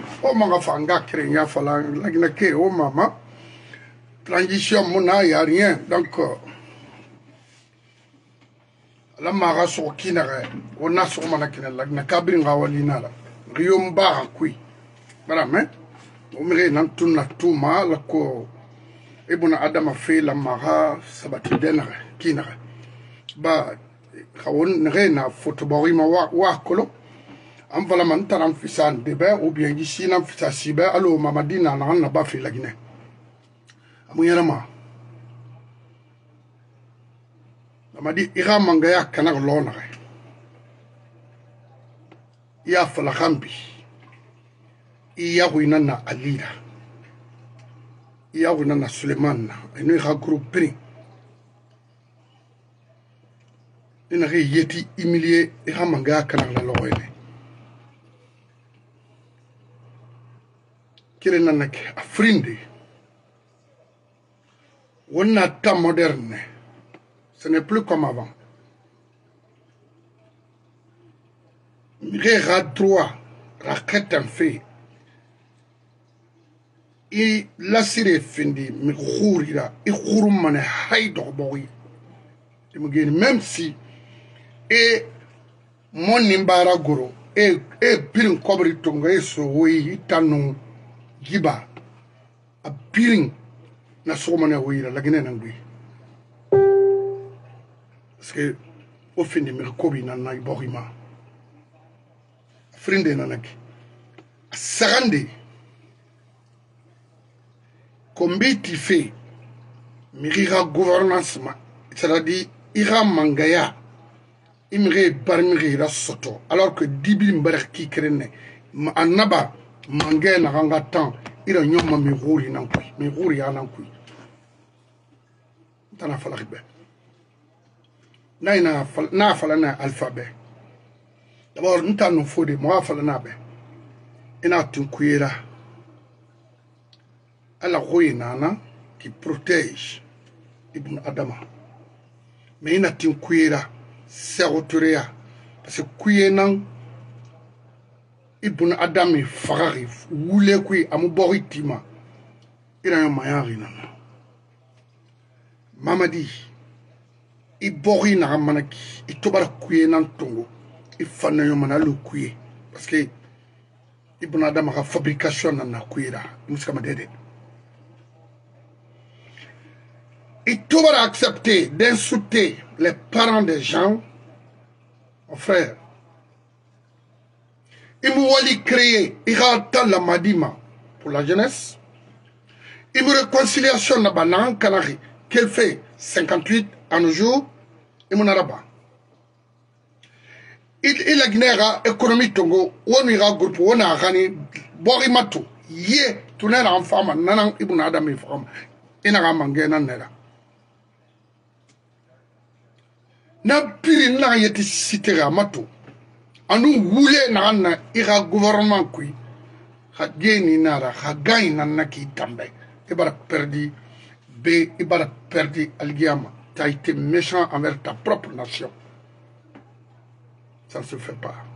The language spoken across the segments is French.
o manga fanga krenya fala lagina ke o mama transition mona y a rien donc la mara so kinare on a so mana kinala lagina kabri ngawalina la riyomba kui bara mais o mire nan tunna tuma la ko ibuna adama fe la mara sabati denare kinare ba khawon rena football ma wa kolo am vala man taram fisan debe ou bien ici nam fisa sibe allo mamadina na ba fi la Guinée amu yarama mamadi ira mangaya kana lona ya fala khambi iya huina na alira iya huina na Suleiman inu ira groupé ina re yeti humilié ira mangaya kana la loyele kirena nak afrindi on a temps moderne ce n'est plus comme avant mire droit raquette en fait et la sire findi mi khourira e khourumane haydo boy même si et mon nimbara goro e pirin kobri tonga eso wi tanu giba a pirin na somane wira la Guinée nangui parce que au fin de mi kobi na na borima frinde nanaki sarande combiti fait mirira gouvernance ma c'est-à-dire ira mangaya imre barmiri ra soto alors que dibi mbaraki krene anaba mangé na ranga temps ira nyoma mi rouri nankui mi rouri anankui tana falakbe na falana alphabet d'abord ntanu fode mo falana be ina tunkuyera ala roinana qui protège ibn adama mais ina tunkuyera seroturea parce que kuyenan ibn adami farari wule kui amu boritima ina yo mayari nana mamadi i bori na manaki i tobara kuyenan tongo i fanna yo mana lu kuye parce que ibn adama ka fabrication na kuyera muska madede i tobara accepter d'insulter les parents des gens mon frère il me wali créer irata la madima pour la jeunesse il me réconciliation na banan kanari qu'elle fait 58 à nos jours il me naraba il a gnera économie tongo on ira groupe on a gani bori mato ye tunera en femme nanan ibn adam e femme ina mangena nera na piri na yeti sitera mato anu wule na ira gouvernement kui ha geni nara ha gaina na ki tambe e bara perdi be e bara perdi algiama tu as été méchant envers ta propre nation ça ne se fait pas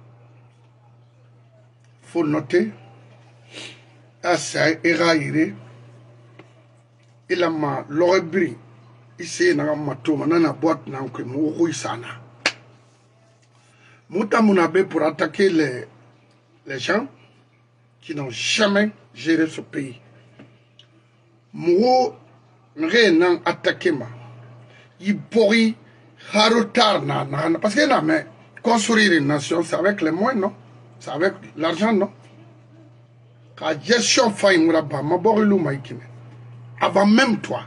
faut noter asa ira ire ila ma lorebri ici na mato manana boîte na ko mo ruisana Moutamounabé pour attaquer les gens qui n'ont jamais géré ce pays. Mou n'ont attaqué ma. Ils pourri harotar na parce que non mais construire une nation c'est avec les moyens non, c'est avec l'argent non. Quand gestion faille mouraba ma borilou maïkine. Avant même toi.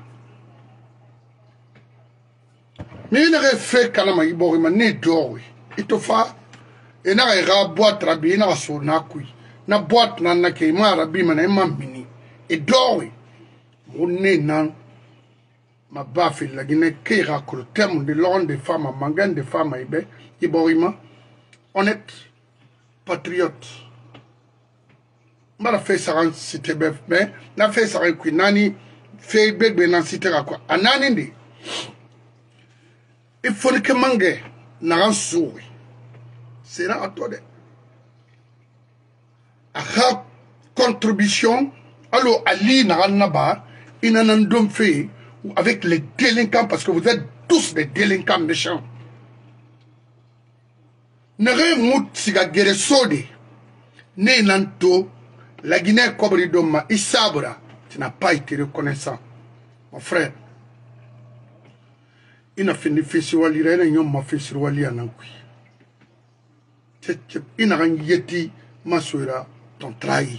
Mais il aurait fait kalama ibori ma ne dori. Itofa ena ira boîte rabi ena so na kui na boîte na ke ma rabi mana ma mini e dowe monne nan ma bafi la Guinée qui raconte le terme de l'ordre des femmes mangan des femmes ibe iborima honnête patriote mara fait ça cité bef mais na fait ça kui nani fait bebe na cité quoi anani ndi il faut que mange na souris c'est là à toi de aha contribution, alors Ali Naranaba, Inanandom fait avec les délinquants, parce que vous êtes tous des délinquants méchants. Nere mout siga gere sode, ne nanto, la Guinée Cobridoma, Isabra, tu n'as pas été reconnaissant. Mon frère, il n'a fini festival, il a un festival, il a un il n'a rien yeti, ma soeur, ton trahi.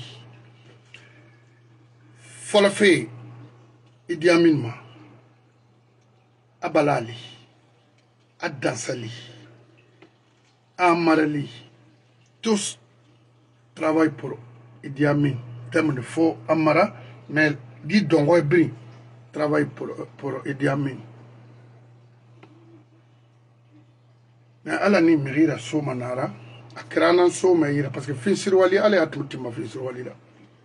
Fola fait, Idi Amin ma, Abalali, Adansali, Amarali, tous travaillent pour Idi Amin. Terme de faux Amara, mais dit Dongo Brin travaille pour Idi Amin. Mais ala ni mirira soma nara, akrana soma ira, parce que Finsirwali, allez à tout le Finsirwali là.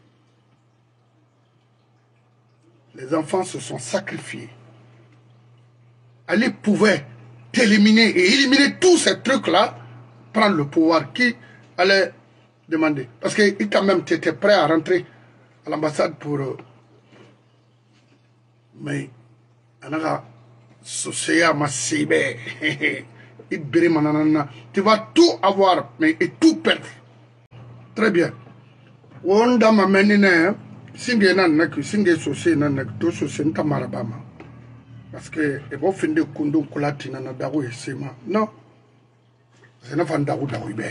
Les enfants se sont sacrifiés. Ali pouvait t'éliminer et éliminer tous ces trucs-là, prendre le pouvoir. Qui allait demander? Parce que quand même, tu étais prêt à rentrer à l'ambassade pour... mais, on a société massive. Tu vas tout avoir, mais et tout perdre. Très bien. On a ma singe nan nak singe société nan nak to société ntamarabama. Parce que et bon fin de kundo kulati na dago esema. Non. C'est na fan dago ibe.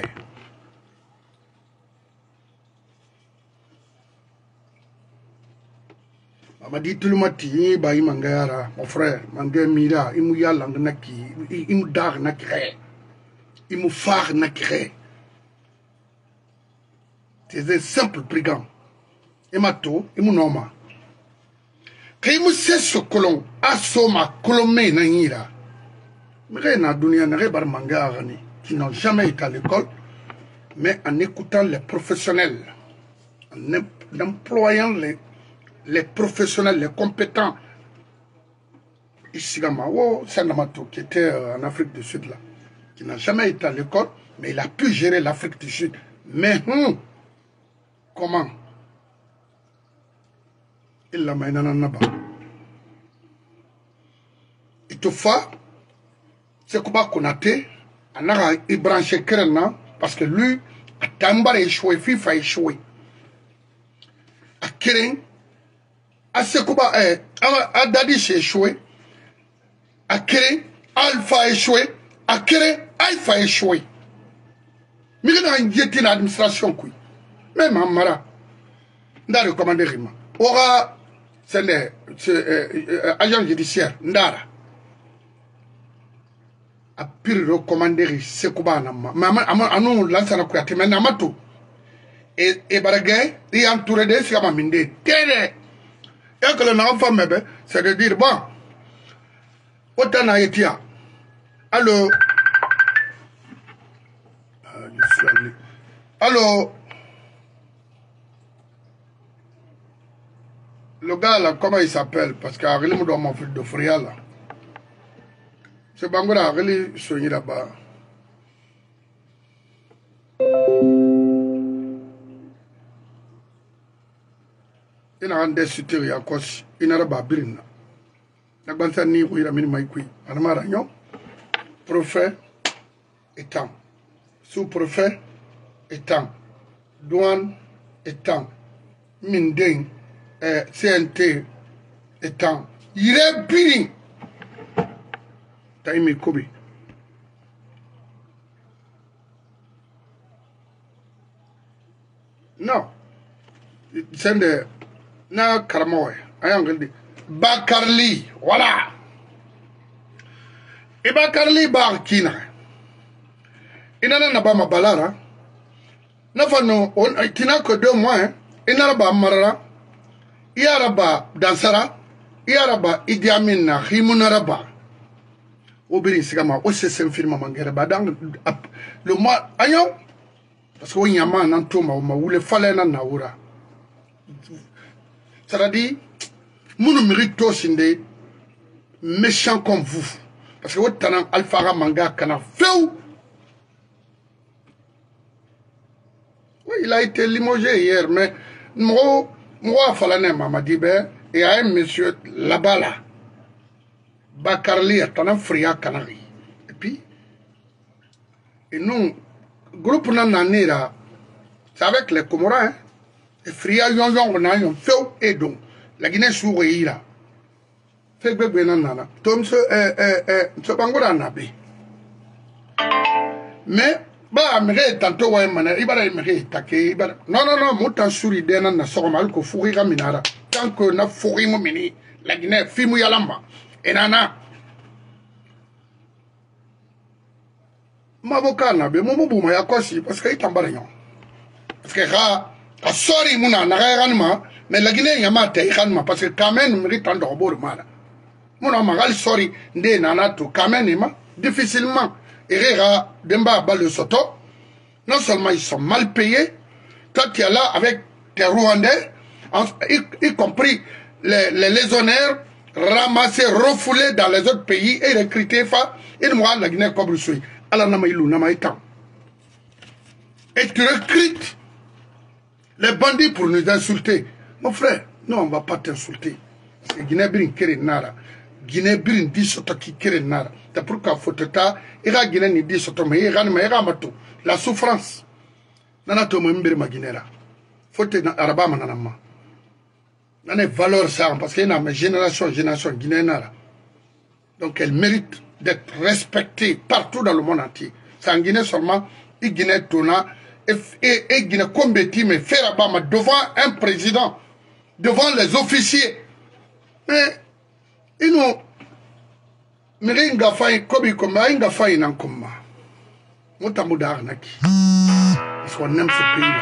Ama dit tout le mati ba imangara mon frère manga mira imu yalla naki imu dar nakre. Imu far nakre. C'est un simple brigand. Emato, imu noma. Quand il me sait ce colon, asoma, colomé, nanira. Mais na dunia n'a pas manga arani, qui n'ont jamais été à l'école, mais en écoutant les professionnels, en employant les professionnels, les compétents. Ici, Sandamato, qui était en Afrique du Sud, là, qui n'a jamais été à l'école, mais il a pu gérer l'Afrique du Sud. Mais comment? Il l'a mis dans un naba. Et toutefois, c'est comment qu'on a été, on a branché Kerena, parce que lui, à Tambar échoué, FIFA échoué. À Keren, à Sekouba, à Dadish échoué. À Keren, Alpha échoué. À Keren, Alpha échoué. Mais il y a une diète dans l'administration. Même en Mara, dans le commandeur Rima. Aura, c'est agent judiciaire, Ndara. A pire recommandé Sekouba Nama. Maman, anou lansana kouate, mais Namato. Et Baragay, il est entouré de Sigamaminde. Télé. Et que le enfant mebe, c'est de dire, bon, autant à Etia. Allô? Allô? Le gars là, comment il s'appelle? Parce qu'il me doit mon fil de Fria là. C'est Bangoura, il soigné là-bas. Il n'a rien d'insuté à cause. Il n'a pas birina. La bansa ni ou il a mis maïkoui. Anama ragnon. Préfet étant. Sous-préfet étant. Douane étant. Minding. CNT étant. Il est biring. Taïmi Kobi. Non. C'est de. Na Karamoy. Bakarli. Voilà. Et Bakarli Barkina. Il n'a pas ma balara. N'a pas non. Il n'a que 2 mois. Il n'a pas marara. Il y a Dansara. Il y a Idi Amin na Himunaraba. Obéri Sigama. Aussi c'est un film à Mangeraba. Le mois. Ayon. Parce qu'il y a un man en Toma où le fallait en Naura. C'est-à-dire, nous ne méritons pas méchants comme vous. Parce que vous avez un Alpha Manga qui a fait. Oui, il a été limogé hier, mais Moi, Falané m'a dit, ben, il y a un monsieur là-bas, là. Bakarli, Atana Fria Canari. Et puis, et nous, groupe Nananera, c'est avec les Comorins, hein. Et Fria Yon Yon, on a un feu et donc, la Guinée sourit là. Fait que Benanana. Tom se Bangora Nabi. Mais, bah, mais tantôt, ouais, man, il va aimer taquer. Non, non, non, moutan souri d'en a sormal ko fourira minara. Tant que na fourri mo mini, la Guinée, fimu yalamba. Et nana. M'avocat n'a pas mon boum à quoi si, parce qu'il est en barrière. Parce que, a sorry, mouna, n'a rien, mais la Guinée, y'a ma tête, parce que quand même, mérite un robot de mal. Mon magal sorry, ndé nanato, quand même, difficilement. Herrera, Demba, Bal de Soto, non seulement ils sont mal payés, toi tu es là avec tes Rwandais, y compris les légionnaires, ramassés, refoulés dans les autres pays et recrutés, et moi, la Guinée comme Roussoui, à la Namaïlou, Namaïtan. Et tu recrutes les bandits pour nous insulter. Mon frère, non, on ne va pas t'insulter. C'est Guinée Birin Nara. Guinée Birin dit soto qui Nara. C'est pourquoi faut te ta, ira Guinée ni dit soto, mais ira mato. La souffrance. Nana to mbiri ma Guinée là. Faut te araba mananama. Nana valeur ça, parce qu'il y a une génération Guinée Nara. Donc elle mérite d'être respectée partout dans le monde entier. C'est en Guinée seulement, et Guinée tona, et Guinée combetti, mais faire abama devant un président, devant les officiers. Mais, ils nous, mais inga fay kobi komba inga fay nan komba motambo darnaki parce qu'on aime ce pays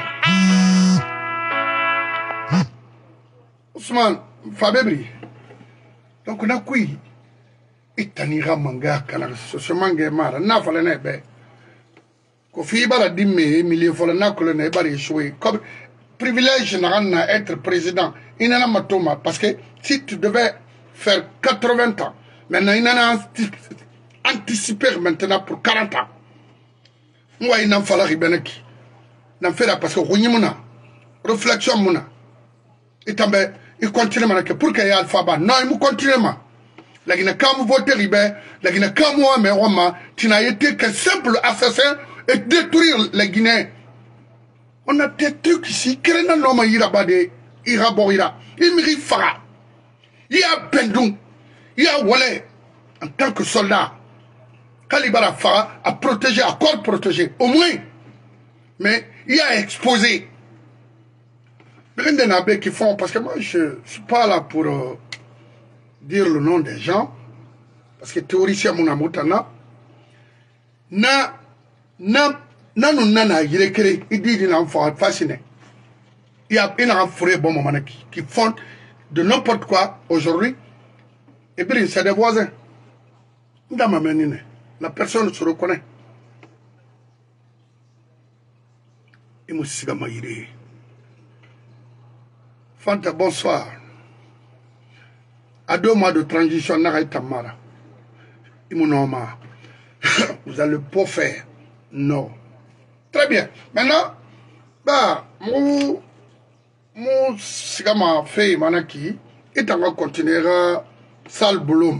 là. Ousmane Fabebri donc on a kui itanira manga kana so manga mara na fala na be ko fi bara dimme milieu fala na ko na bari choui comme privilège na être président inana matoma parce que si tu devais faire 80 ans. Maintenant, il en a anticipé maintenant pour 40 ans. Moi, il n'en fallait rien. Il fait là parce que Rounimouna, réflexion mouna. Il continue pour qu'il y ait alphabet. Non, il continue. La Guinée, quand vous votez, la Guinée, quand moi, mais Roma, tu n'as été qu'un simple assassin et détruire la Guinée. On a des trucs ici. Quel est l'homme ira borira? Il mérite Farah. Il y a Bendoum. Il y a Wale, en tant que soldat, Kalibara Farah a protégé, à corps protégé, au moins. Mais il a exposé. L'un des nabés qui font, parce que moi je ne suis pas là pour dire le nom des gens, parce que théoricien mon amotana, nous il dit qu'il a un fasciné. Il y a un forêt bon moment qui font de n'importe quoi aujourd'hui. Et puis, c'est des voisins. La personne se reconnaît. Et moi, c'est Gamaïri. Fanta, bonsoir. À 2 mois de transition, Tamara. Vous allez pas faire. Non. Très bien. Maintenant, bah, mon Sigama fait Manaki, et on va continuer sale boulot.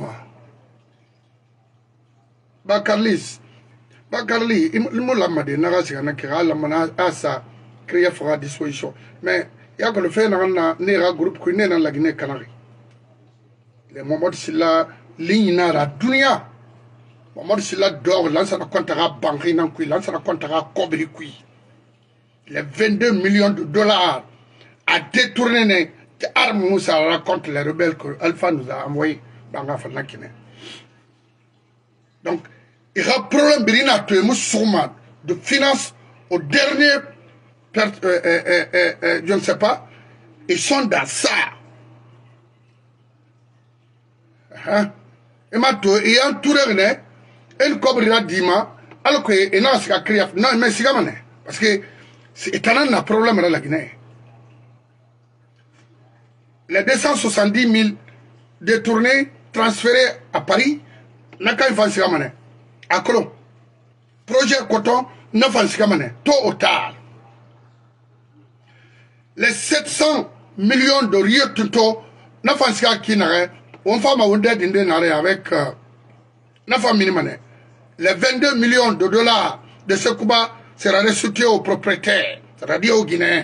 Bakarli, il m'a dit, ça créer fera disposition. Mais il y a que le fait d'un groupe qui est dans la Guinée Canarie. Les moments de cela, ligne la dunia. Moment de cela d'or, lance la comptera banque, lance la comptera cobri. Les 22 millions de dollars à détourner les armes contre les rebelles que Alpha nous a envoyés dans la Fanakine. Donc, il y a un problème de finance au dernier, je ne sais pas, ils sont dans ça. Hein? Et maintenant, il y a un tour et le cobrira Dima, alors que il y a un créé. Non, mais c'est comme ça. Parce que c'est un problème dans la Guinée. Les 270 000 détournés, transférés à Paris, n'a qu'à faire ce qu'il à Colomb. Projet coton, n'a pas ce qu'il tôt ou tard. les 700 millions de Rio Tinto, n'a pas qui n'arrête, on fait ma wonder d'indé avec n'a pas minimum. Les 22 millions de dollars de ce Cuba sera restitué aux propriétaires, c'est-à-dire aux Guinéens.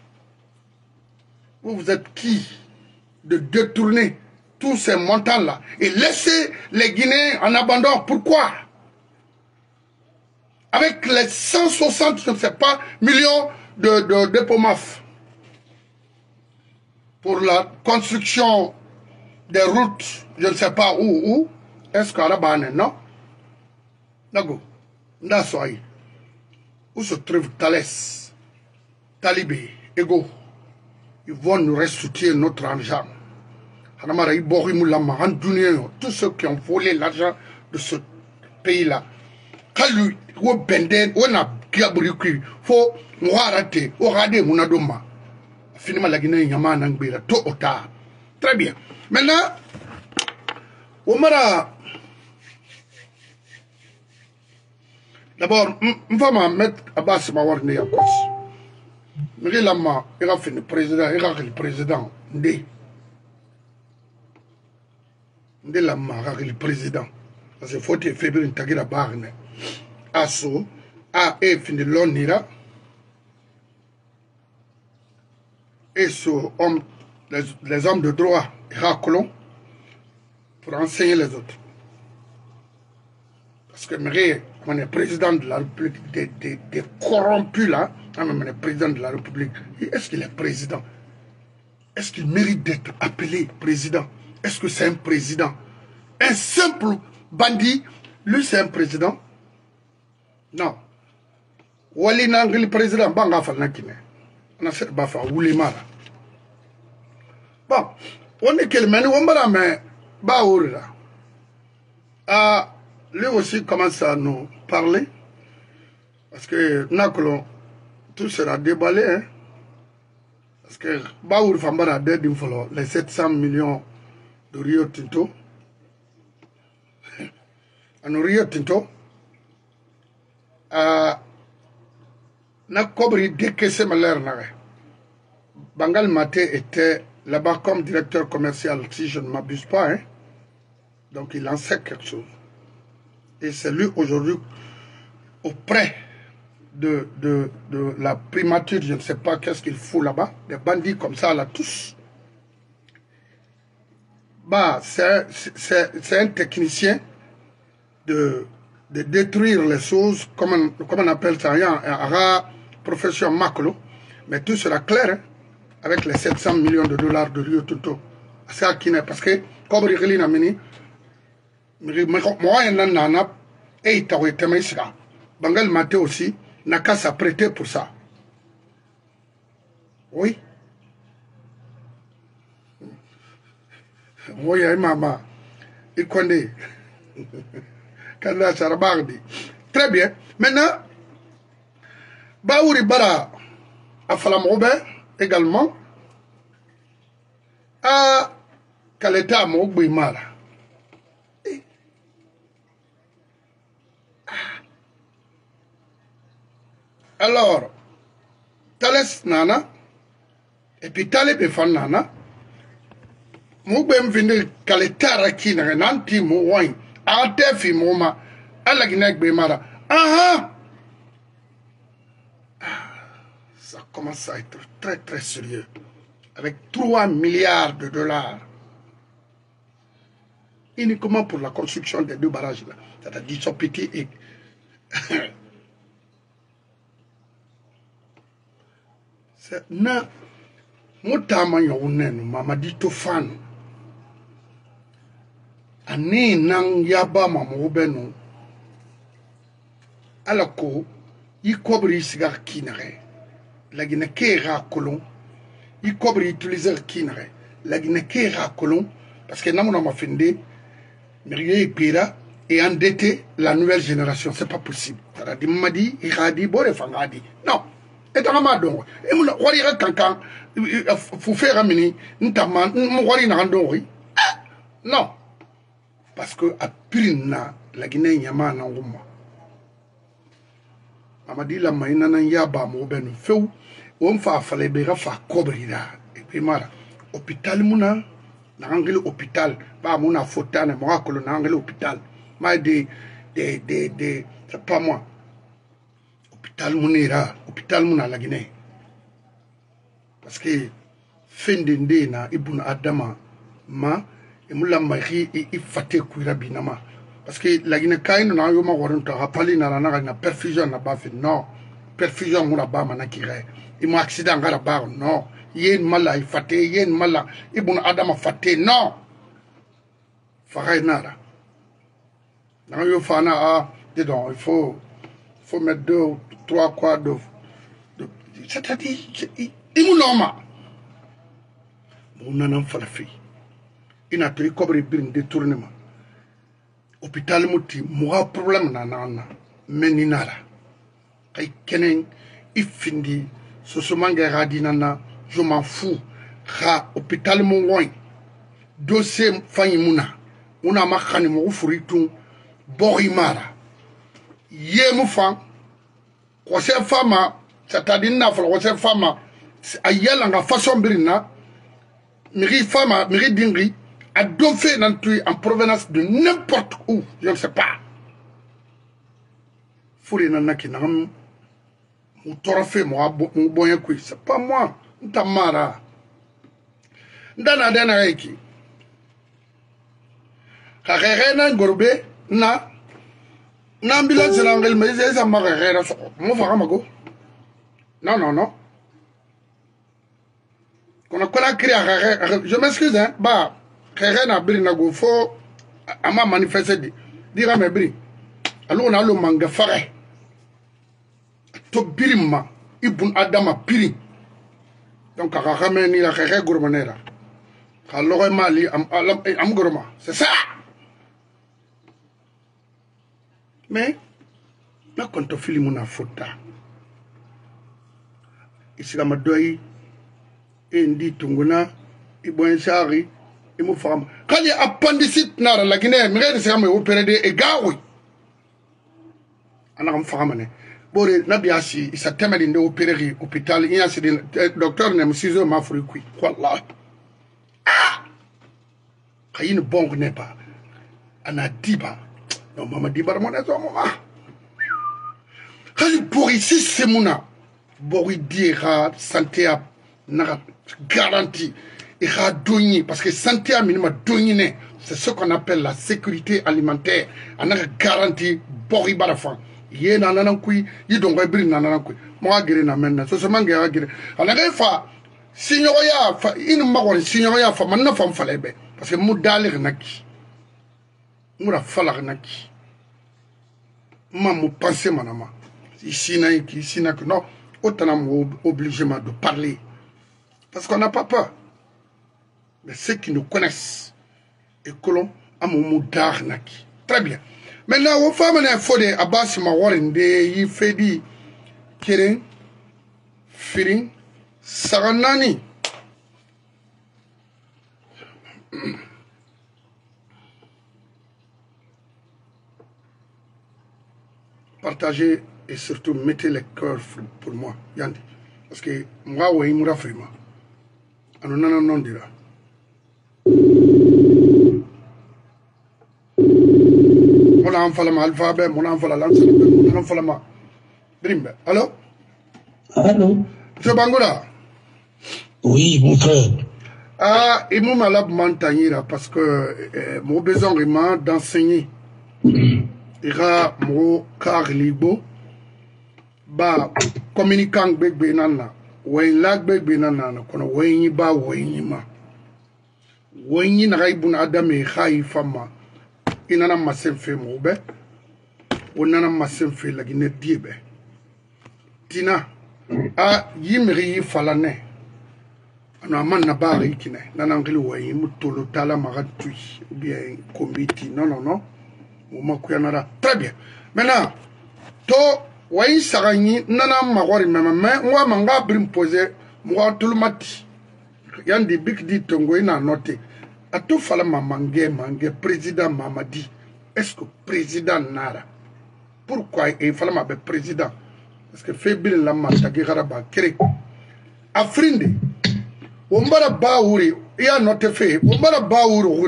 Vous êtes qui de détourner tous ces montants-là et laisser les Guinéens en abandon? Pourquoi? Avec les 160, je ne sais pas, millions de POMAF pour la construction des routes, je ne sais pas où, est-ce qu'à la banane, non? Nago, Ndasoy, où se trouve Thalès, Talibé, Ego, ils vont nous restituer notre argent. Tous ceux qui ont volé l'argent de ce pays-là. Quand lui, on a gabriel, faut nous arrêter, on rade Mounadoma. Finalement, la Guinée, Yaman, Angbira, tôt ou tard. Très bien. Maintenant, Omara. D'abord, on va mettre à bas ma warne à quoi. Mais il a fait le président, il a fait le président. Ndé la le président. Parce que faut que février n'tagir à barne. Asso, a fin de l'onnira. Et les hommes de droit, racolons pour enseigner les autres. Parce que on est président de la République, des corrompus là, on est président de la République. Est-ce qu'il est président? Est-ce qu'il mérite d'être appelé président? Est-ce que c'est un président? Un simple bandit, lui c'est un président? Non. Wali Nangli président, Banga Falnakine. On a fait Bafa, Woulimara. Bon, on est quel menu, on va mais Baoura. Ah, lui aussi commence à nous parler. Parce que Nakolo, tout sera déballé. Hein? Parce que Baour Fambara d'aide les 700 millions de Rio Tinto. En Rio Tinto, n'a cobri décaissé ma l'air. Bangal Maté était là-bas comme directeur commercial, si je ne m'abuse pas. Hein? Donc il en sait quelque chose. Et c'est lui aujourd'hui auprès de la primature, je ne sais pas qu'est-ce qu'il fout là-bas, des bandits comme ça là tous. Bah, c'est un technicien de détruire les choses, comme on appelle ça, un profession maclo, mais tout sera clair hein, avec les 700 millions de dollars de Rio Tinto. C'est à qui n'est parce que, comme Rigeli n'a mené, moi, nana, et il t'a été Bangal Maté aussi, n'a qu'à s'apprêter pour ça. Oui. Oui, maman. Il connaît. Très bien. Maintenant, Baouri Bara a Falamrobe également à Kaleta Mogbimara. Alors, Thalès Nana, et puis Talib et Fan Nana, Moubem venir Kaleta Rakina, Nanti Mouain, Atefi Mouma, Alaginek Bemara. Ah! Ça commence à être très très sérieux. Avec 3 milliards de dollars. Uniquement pour la construction des 2 barrages là. C'est-à-dire Sopiti et. Na mutama yonenu mamadi tofan ani nang yaba mamobenu alako ikobri sigar kinare la gine kera kolon ikobri utiliser kinare la gine kera kolon parce que namuna mafende miriye pira et endetter la nouvelle génération c'est pas possible tara dimadi iradi bore fangadi non. Et dans ma don, et mon wari kankan, faut faire un mini, n'taman, mon wari n'a oui. Non. Parce que à Pirina, la Guinée yama na nguma. Mamadi la maïna na yaba mo ben feu, on fa fale be ga fa kobrira e pe mara hôpital muna na angeli hôpital ba muna fotane mo akolo na angeli hôpital ma de c'est pas moi hôpital munira hôpital muna la Guinée parce que fin de na ibn adama ma e mula mahi i fate kuira binama parce que la Guinée kain na yo ma woronto rapali na perfusion na ba fait non perfusion muna ba mana kire i mo accident ngara ba non yen mala i fate yen mala ibn adama fate non faray nara na yo fana a dis donc il faut mettre 2 ou 3 quoi de c'est-à-dire il mou normal mon nanan falafi ina to ikobre birin détournement hôpital muti mo problème na meninara kay kenen ifindi sosomanga radina na je m'en fous ha hôpital mo woy dossier fanyi muna una makhani mo furitu borimara yemu fan ko se fama c'est-à-dire na fala ko se fama ayala nga façon birina miri fama miri dingri a dofé en provenance de n'importe où je ne sais pas furi nanaki nam mu trophée mo boyen kui c'est pas moi ntamara ndana dana eki kharena ngorbe na ambulance na ngel mais ça m'a rera so mo fa mago non qu'on a créé je m'excuse hein bah kharena birina go fo ama manifester dira me biri allo na lo manga fare to birima ibn adama piri donc kharame ni la khere gourmanera khalo mali am gourma c'est ça. Mais, na konto filimu na fota. Isi la madoyi, ndi tunguna, iboyen sari, imu fama. Kali appendicite nara la Guinée, mire se kama opéré de egawi. Ana kam fama ne. Bore nabiasi isa temeli nde opéré hôpital, iya se docteur ne musizo ma frikui. Wallah. Ah! Kayin bong ne pas. Ana diba. Non, maman dit pas mon maman. Quand il pour ici, c'est mon âme. Bori dira santé à garantie. Et à donner, parce que santé à minima donner, c'est ce qu'on appelle la sécurité alimentaire. On a garantie bori barafan. Yé nanana kui, yé donc brin nanana kui. Moi guéri na menna, ce seulement guéri guéri. On a fa signoria fa in magor signoria fa manna fam falebe parce que moudali naki. Moura falarnaki. Maman pensait manama. Ici n'a que non. Autant obligé de parler. Parce qu'on n'a pas peur. Mais ceux qui nous connaissent et que l'on a mon mot d'arnaque. Très bien. Maintenant, aux femmes, il faut des abbas mawarinde, il fait dit Kérin, Firin, Saranani. Partagez et surtout mettez les cœurs pour moi, Yandi. Parce que moi, oui, il m'a fait moi. Alors, non, dira. Mon enfant, l'alphabet, mon enfant, la lance, mon enfant, la Brimbe. Allô? Allô? Monsieur Bangola? Oui, mon frère. Ah, il m'a malade m'entendre parce que mon besoin vraiment d'enseigner. Ira mo kar libo ba communicant begbe nana wen lag begbe nana kono wenyi ba wenyi ma wenyi na ibn adam e khaifama inana masenfe mo be onana masenfe la Guinée diebe tina a yimri falane ana man na ba ikine nana ngili wenyi mutolo tala magatui ou bien committee non très bien. Maintenant, to wayi sarani nana magori mama moi manga brim poser moi tout le mati. Yandi big dit tongo ina noté. A tout fala mange président Mamadi. Est-ce que président nara? Pourquoi il fallait ma président? Parce que fait bien la mata garaba kere. Afrindi. Ombara Baouri, il y a notre fait. Ombara Baouri,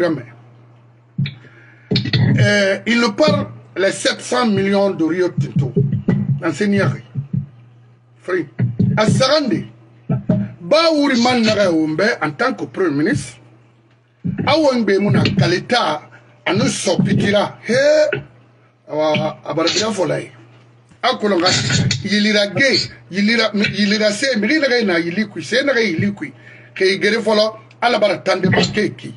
il nous parle les 700 millions de Rio Tinto. Enseignari. Frère. À Sarandi. Baouri Manara Ombe, en tant que Premier ministre, Awangbe Mouna Kalita, à nous sortira. Hé, Abarabia Folay. Akolonga, il ira gay, il ira se, Mirina, il liqui, Sénère, il liqui, qui guérit follow, à la baratande Makeki.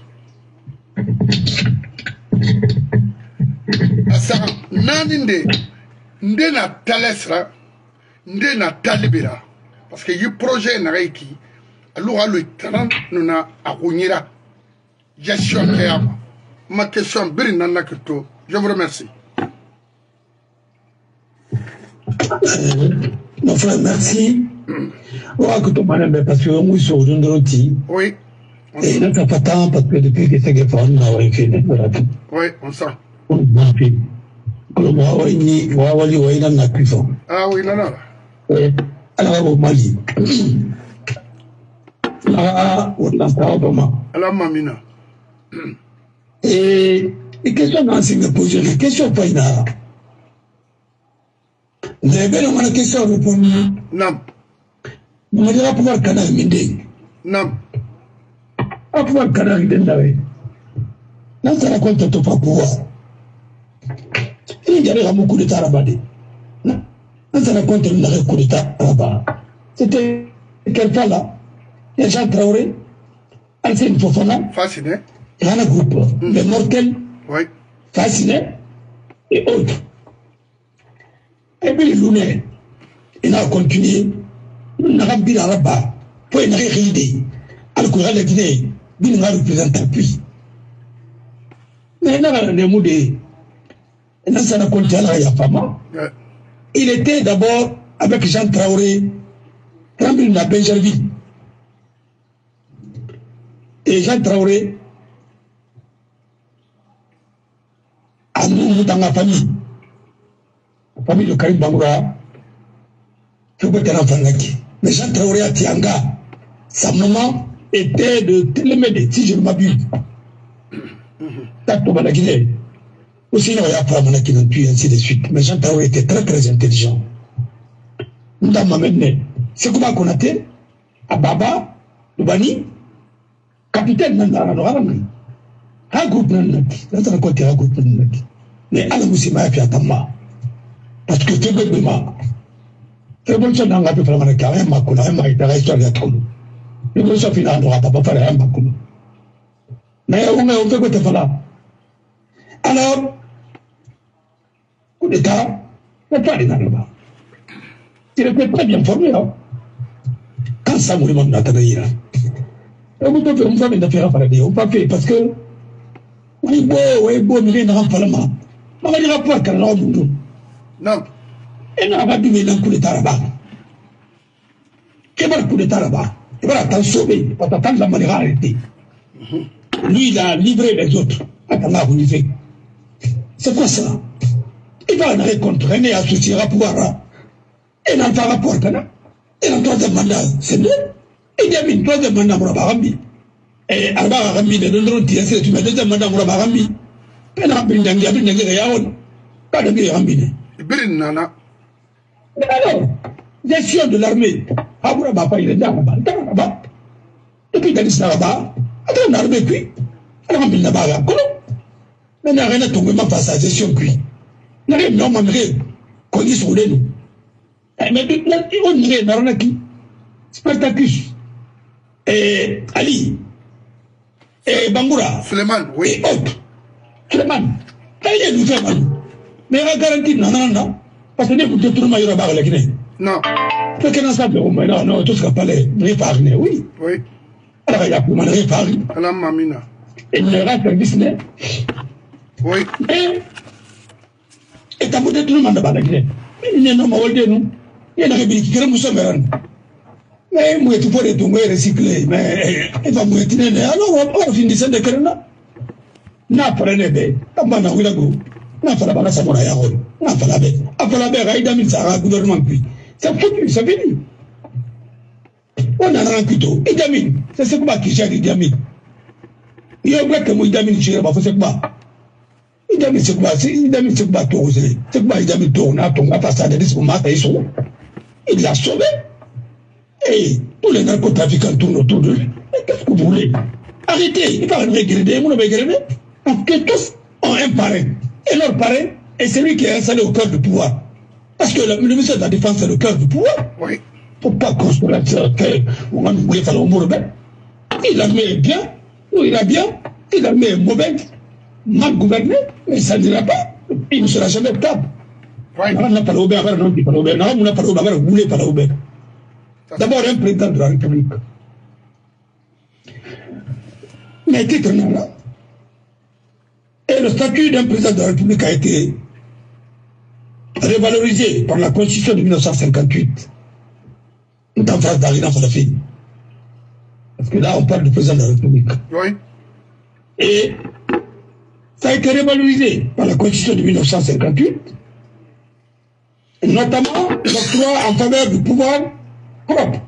Asa, Naninde, Ndena Talesra, Ndena Talibira. Parce que le projet n'a rien qui, alors le talent nous a agognira. Gestion créable. Ma question, Birinana Kuto, je vous remercie. Mon frère, merci. Parce que nous sommes aujourd'hui. Oui. Et il n'a pas tant parce que depuis que c'est que on a fait. Oui, on sent. On a fait. Ah oui, non, non. Alors au Mali. Là, on l'entend vraiment. Alors, Mamina. Et question d'enseignement posée, les questions pas une. Vous avez bien une question à répondre. Non. Vous m'avez dit pouvoir canal Mindé. Non. À pouvoir canal Mindé. Là, ça raconte tout pas pouvoir. Il y a beaucoup de tarabadé. Là, ça raconte le coup d'état là-bas. C'était quel cas là? Il y a Jean Traoré, Alcine Fofana. Fasciné. Il y a un groupe, les mortels. Oui. Fasciné et autres. Et puis l'UNE, il a continué. Il n'a pas bien là-bas. Pour une réalité. Alors qu'il y a la Guinée, il n'a pas représenté puis. Mais il n'a pas de mots de. Il était d'abord avec Jean Traoré, Rambil na Benjerville. Et Jean Traoré a nous dans la famille de Karim Bangoura, qui peut être enfant là. Mais Jean Traoré à Tianga, sa maman était de Télémédé, si je ne m'abuse. Tato Banagine. Aussi, il y a pas mal qui n'ont pu, ainsi de suite. Mais Jean Traoré était très, très intelligent. Nous avons amené. C'est comment qu'on a été à Baba, Lubani, capitaine Nandara, un groupe Nandaki. Là, ça raconte un groupe Nandaki. Mais à la Moussima, il y a Tama. Parce que c'est le Bema. C'est bon, ça n'a pas pu faire un carré, ma couleur, un mari, la histoire de la Toulou. Le bon, ça finit à droite, pas faire un Makoulou. Mais on fait quoi, t'es pas là. Alors, coup d'État, n'est pas allé là-bas. Il était très bien formé. Hein? Quand ça mourit, on a travaillé là. On peut faire une femme d'affaires à paradis. On peut faire parce que, oui, beau, mais il n'y a pas le mal. On va dire quoi, quand on a un non. Et on va dire un coup d'État là-bas. Et voilà le coup d'État là-bas. Et voilà, t'en sauver, parce que t'as de la manière arrêtée. Lui, il a livré les autres. Attends, là, vous vivez. C'est quoi ça? Il va en rencontrer, il associé à pouvoir. Il n'a pas rapport, il a un troisième mandat, c'est lui. Il y a mis un troisième mandat pour Barambi. Et Alba Rambi, de l'autre, tu mets deuxième mandat pour Barambi. Il a mis un Yaon. Pas de Rambi. Nana. Alors, gestion de l'armée. Aboura Bapa, il est là-bas. Depuis qu'il est là-bas, attends, l'armée, puis. Alors, il n'a pas là. Mais il n'y a rien à tomber face à la gestion cuit. Il n'y a rien à tomber qu'on y sur nous. Mais on n'y a rien qui. Spartacus. Et Ali. Et Bangoura. Suleiman, oui. Et autres. Suleiman. Il y a nous fait mal. Mais la garantie, non. Parce que vous êtes tout le monde à la Guinée. Non. Parce que non, tout ce qu'on parlait, réparé, oui. Oui. Alors, il y a pour mal réparé. Alors, Mamina. Et il y a un service, oui. Et t'as peut-être tout le monde à la Guinée. Mais il y a un homme à nous. Il y a un république qui est un mais moi, tu peux retomber recycler. Mais il va me tenir. Alors, on finit de Kerena. N'a pas de bébé. Comment on a go? N'a pas la balance à mon aéro. N'a pas la bête. Après la bête, il a mis ça à gouvernement. C'est foutu, c'est fini. On a un plutôt. Idi Amin, c'est ce qui gère Idi Amin. Il y a un bloc que Idi Amin gère, c'est quoi? Idi Amin, c'est quoi? Idi Amin, c'est quoi? C'est quoi Idi Amin tourne à ton passage de ce matin? Il l'a sauvé. Et tous les narcotrafiquants tournent autour de lui. Mais qu'est-ce que vous voulez? Arrêtez, il va regretter, vous n'avez regretté. Parce que tous ont un parrain. Et leur parrain est celui qui est installé au cœur du pouvoir. Parce que le ministère de la Défense, c'est le cœur du pouvoir. Oui. Il ne faut pas construire qu'on va nous faire le mot. Si l'armée est bien, ou il a bien, si l'armée est mauvaise, mal gouvernée, mais ça n'ira pas. Il ne sera jamais stable. On n'a pas l'Aubert, on n'a pas l'Aubert, on n'a pas l'Aubert, on n'a pas l'Aubert. D'abord, un président de la République. Mais titre non, là. Et le statut d'un président de la République a été révalorisé par la Constitution de 1958. Tout en face d'Arina Falafi. Parce que là, on parle du président de la République. Oui. Et ça a été révalorisé par la Constitution de 1958, notamment l'octroi en faveur du pouvoir propre.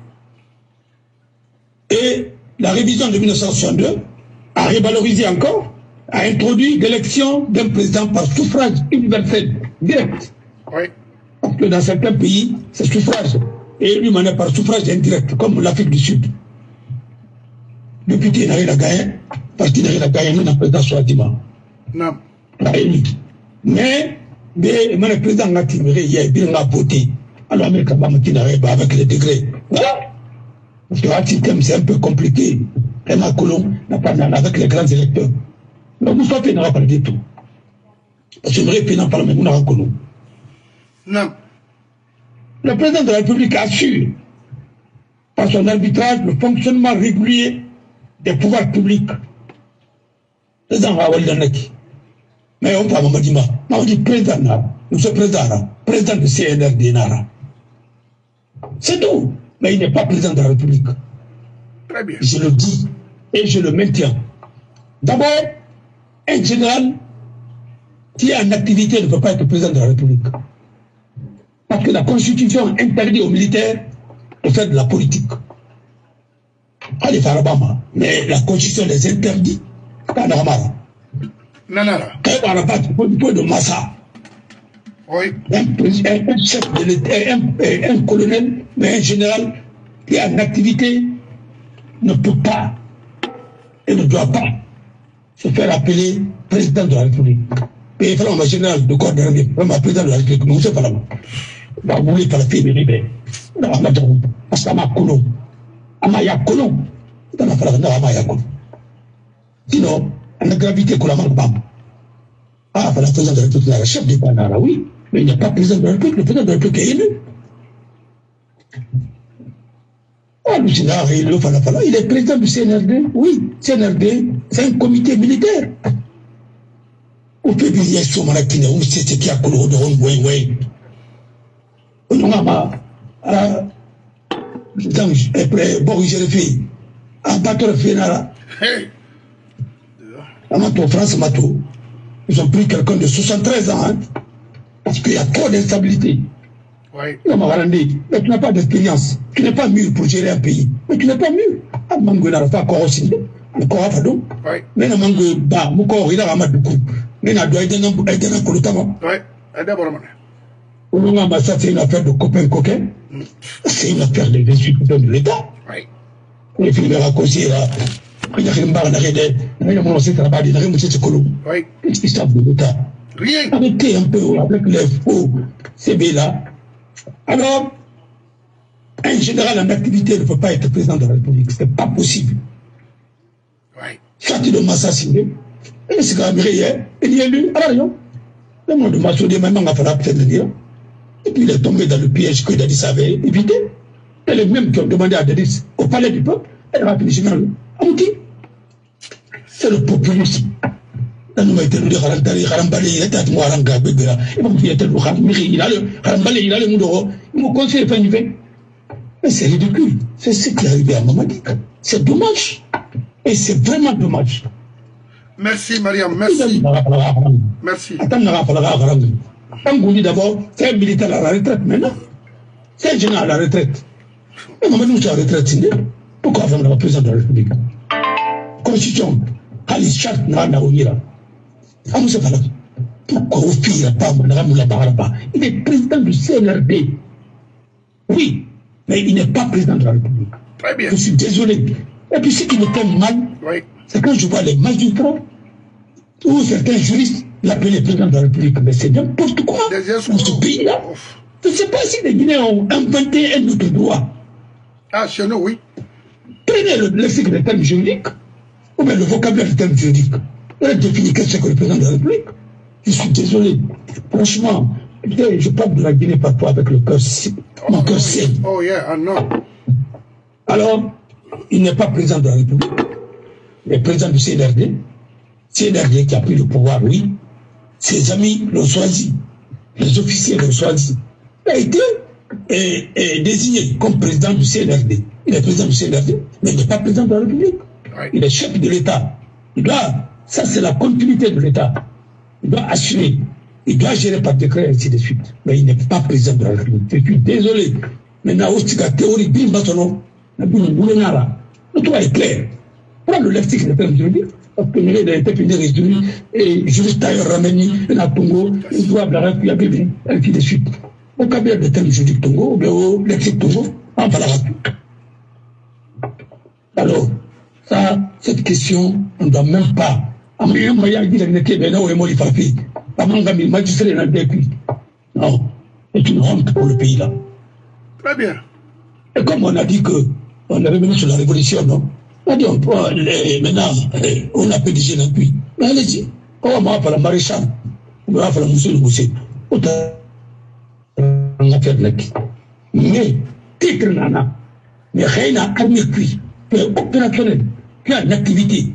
Et la révision de 1962 a révalorisé encore, a introduit l'élection d'un président par suffrage universel direct. Oui. Parce que dans certains pays, c'est suffrage. Et lui, on est par suffrage indirect, comme l'Afrique du Sud. Le député n'a rien à gagner, parti n'a rien à gagner, nous, dans le président Souadima. Non. Mais, le président n'a timéré, il y a bien la beauté. Alors, avec les degrés. Voilà. Parce que le système, c'est un peu compliqué. Et Macron n'a pas avec les grands électeurs. Donc, vous savez, n'aura pas du tout. Parce que j'aimerais pas parler, mais vous n'aurez pas. Non. Le président de la République assure, par son arbitrage, le fonctionnement régulier des pouvoirs publics. Mais on parle de on dit président, nous sommes président de CNRD Nara. C'est tout. Mais il n'est pas président de la République. Très bien. Je le dis et je le maintiens. D'abord, un général qui est en activité ne peut pas être président de la République. Parce que la Constitution interdit aux militaires de faire de la politique. Allez, Farabama, mais la Constitution les interdit. Pas normal. Non, non, non. Du point de Massa. Oui. Un chef de l'État, un colonel, mais un général qui est en activité ne peut pas et ne doit pas se faire appeler président de la République. Et il faut un général de corps d'armée, un président de la République, nous ne sommes pas là. Vous voulez pas la paix, mais libéré. Parce qu'à ma colon, à ma yakolon, dans la phrase, à ma yakolon. Sinon, à la gravité qu'on a mal bam. Ah, la président de la République, la chef du Banara, oui, mais il n'y a pas président de la République, le président de la République est élu. Oh, le général, il est président du CNRD, oui, CNRD, c'est un comité militaire. Au peut bien dire, sur ma kine, on sait qui a coloré de rond, oui, oui. On a ma, bon, j'ai fait, un bateau fait là. Amato, France Amato, ils ont pris quelqu'un de 73 ans, hein, parce qu'il y a trop d'instabilité. Oui. Mais tu n'as pas d'expérience, tu n'es pas mûr pour gérer un pays, mais tu n'es pas mûr. Ah, Mango n'a pas encore aussi, encore à Fado. Oui. Mais le Mango, bah, mon corps, il a ramadé beaucoup. Mais il a doit aider un colotama. Oui, d'abord, ça, c'est une affaire de copain-coquin. C'est une affaire des institutions de l'État. Oui. Les films raccourcis, là. Il y a une barre d'arrêt, il y a mon ancien travail, il y a un monsieur Colomb. Oui. Qu'est-ce qu'ils savent de l'État? Rien. Arrêtez un peu avec les faux CB là. Alors, un général en activité ne peut pas être président de la République. Ce n'est pas possible. Oui. Châti de m'assassiner. Et c'est quand même rien. Il y a élu. Alors, non. Le monde de Massoudé, maintenant, a fallu peut-être le dire. Et puis, il est tombé dans le piège que Dadis avait évité. Et les mêmes qui ont demandé à Dadis, au palais du peuple, elle a fini général. C'est le populisme. Il a le conseil mais c'est ridicule. C'est ce qui est arrivé à Mamadi. C'est dommage. Et c'est vraiment dommage. Merci, Mariam. Merci. Merci. D'abord, c'est un militaire à la retraite maintenant. C'est un général à la retraite. Mais maman nous a retraité. Pourquoi faire la présidente de la République? Constitution, Khalis Chart n'a ouvert. Ah, nous sommes là. Pourquoi au pire, pas il est président du CNRD. Oui, mais il n'est pas président de la République. Très bien. Je suis désolé. Et puis ce qui me fait mal, oui, c'est quand je vois les magistrats ou certains juristes l'appeler président de la République. Mais c'est n'importe quoi dans ce pays-là. Je ne sais pas si les Guinéens ont inventé un autre droit. Ah, chez nous, oui. Prenez le lexique des termes juridiques, ou bien le vocabulaire des termes juridiques. Et définir qu'est-ce que le président de la République. Je suis désolé. Franchement, je parle de la Guinée parfois avec le cœur, mon cœur saigne. Oh yeah, I know. Alors, il n'est pas président de la République. Il est président du CNRD. CNRD qui a pris le pouvoir, oui. Ses amis l'ont choisi. Les officiers l'ont choisi. Il a été désigné comme président du CNRD. Il est président du CNRD, mais il n'est pas président de la République. Oui. Il est chef de l'État. Il doit, ça c'est la continuité de l'État. Il doit assurer. Il doit gérer par décret, ainsi de suite. Mais il n'est pas président de la République. Je suis désolé. Maintenant, aussi, la théorie, le droit est clair. Prends le lexique de termes juridiques, parce que nous avons été résumé, et juste ailleurs ramené, la Tongo, il doit avoir un bébé, ainsi de suite. Au vocabulaire de termes juridiques Tongo, ou bien au lexique Tongo, on va la rappeler. Alors, ça, cette question, on ne doit même pas. Non, c'est une honte pour le pays là. Très bien. Et comme on a dit que on est revenu sur la révolution, non? On a dit maintenant, on a fait des jeunes appui. Mais allez-y, on va faire la maréchale, on va faire la monsieur le boucher. On a fait le mec. Mais, titre nana, mais rien n'a armé puis, opérationnel, puis une activité.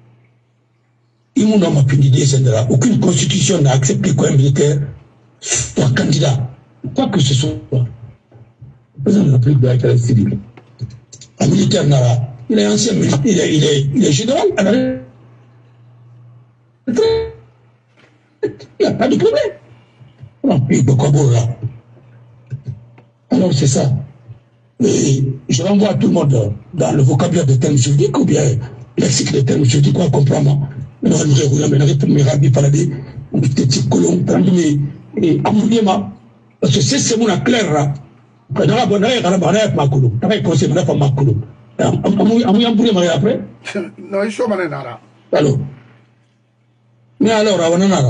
Il m'a pu dire, aucune constitution n'a accepté qu'un militaire soit candidat. Quoi que ce soit. Le président de la République doit être civil. Un militaire n'a, il est ancien militaire, il est général. Il n'y a pas de problème. Non, il peut quoi là. Alors c'est ça. Et je renvoie tout le monde dans le vocabulaire des termes juridiques ou bien lexique des termes juridiques, on comprend. Mais non, parce que c'est mon clair là. Non, il faut m'en aller. Alors, mais alors,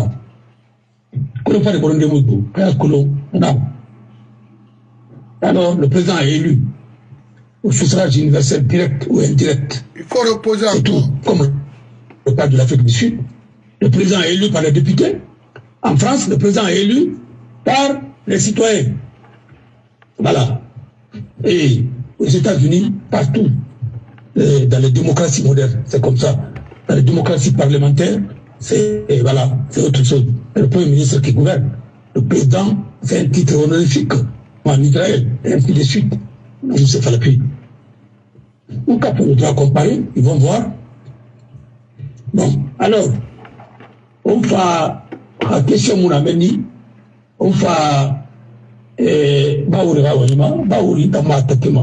alors, le président est élu au suffrage universel direct ou indirect. Il faut reposer un tout, comme le cas de l'Afrique du Sud. Le président est élu par les députés. En France, le président est élu par les citoyens. Voilà. Et aux États-Unis, partout, dans les démocraties modernes, c'est comme ça. Dans les démocraties parlementaires, c'est voilà, c'est autre chose. C'est le Premier ministre qui gouverne. Le président, c'est un titre honorifique en Israël, et ainsi de suite. Non, c'est pas la pluie. Donc, quand on doit comparer, ils vont voir. Bon, alors, on va, la question mon ameni, on va, baouri rawalima, baouri ta matakema,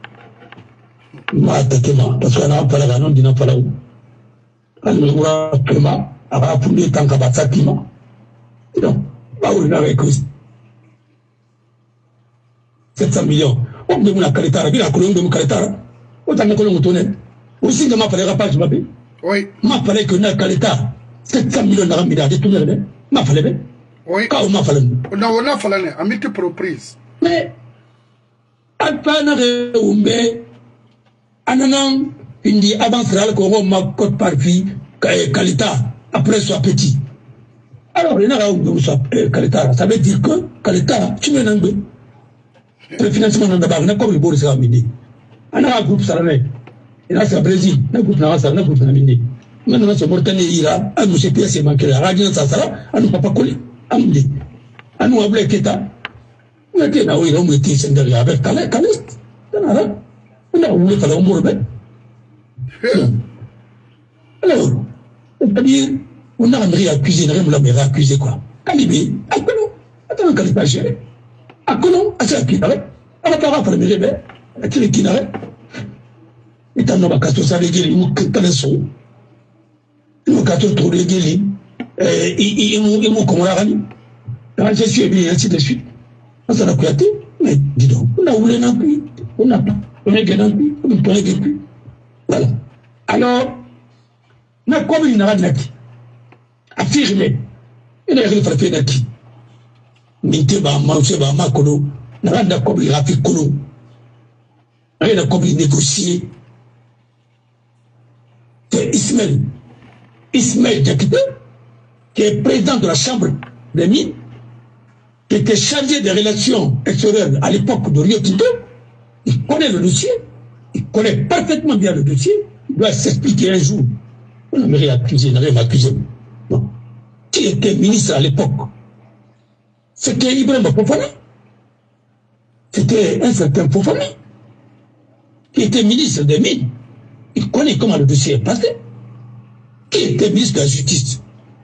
parce qu'on a pas la non dina pas là où. Alors, on va appuyer tant qu'à batakima. Non, baouri n'a rien 700 millions. On me la caritara, bien la colonne de mon caritara. Autant que l'on tourne. Aussi, je m'appellerai pas, je m'appelle. Oui. M'appellerai que n'a carita. 700 millions de ramida, de tout le monde. M'appellerai. Oui. Quand on m'appelle. On a fallu, à multiples reprises. Mais, à peine de Oumbe, Ananan, il dit avancera qu'on m'a côte par vie, Kalita, après soit petit. Alors, il y en a où soit Kalita. Ça veut dire que Kalita, tu me n'en veux. Le financement d'abord, n'a comme le Boris Ramini. On a un groupe salarié. Il y a un Brésil, un groupe Navassa, un groupe Namini. Maintenant, ce Mauritanie, il a un monsieur PS manqué la radio, ça sera, à nous pas collé. À nous dit. À nous avoir Keta. On était là où il a été senderé avec Calais. On a oublié faire un bourbe. Alors, c'est-à-dire, on a André accusé, on l'a même accusé quoi. Calibé, attends, Calibé, géré. À Colomb, à Saint-Pierre, à la parole, à la atile kinare itano bakato salegeli mukaleso nous quatre tours de guéli et mon camarade quand je suis bien ainsi de suite ça n'a pas été mais dis donc on a voulu non plus on a pas on est gagnant plus on ne peut plus voilà alors na comme il n'a pas affirmé il a fait naki nite ba mausé ba makolo na randa comme il a fait kolo il a comme il négocier c'est Ismaël Diakité, qui est président de la Chambre des mines, qui était chargé des relations extérieures à l'époque de Rio Tinto, il connaît le dossier, il connaît parfaitement bien le dossier, il doit s'expliquer un jour. On n'a rien accusé, on n'a rien accusé. Non. Qui était ministre à l'époque? C'était Ibrahim Fofana. C'était un certain Fofana, qui était ministre des mines. Il connaît comment le dossier est passé. Qui était ministre de la Justice?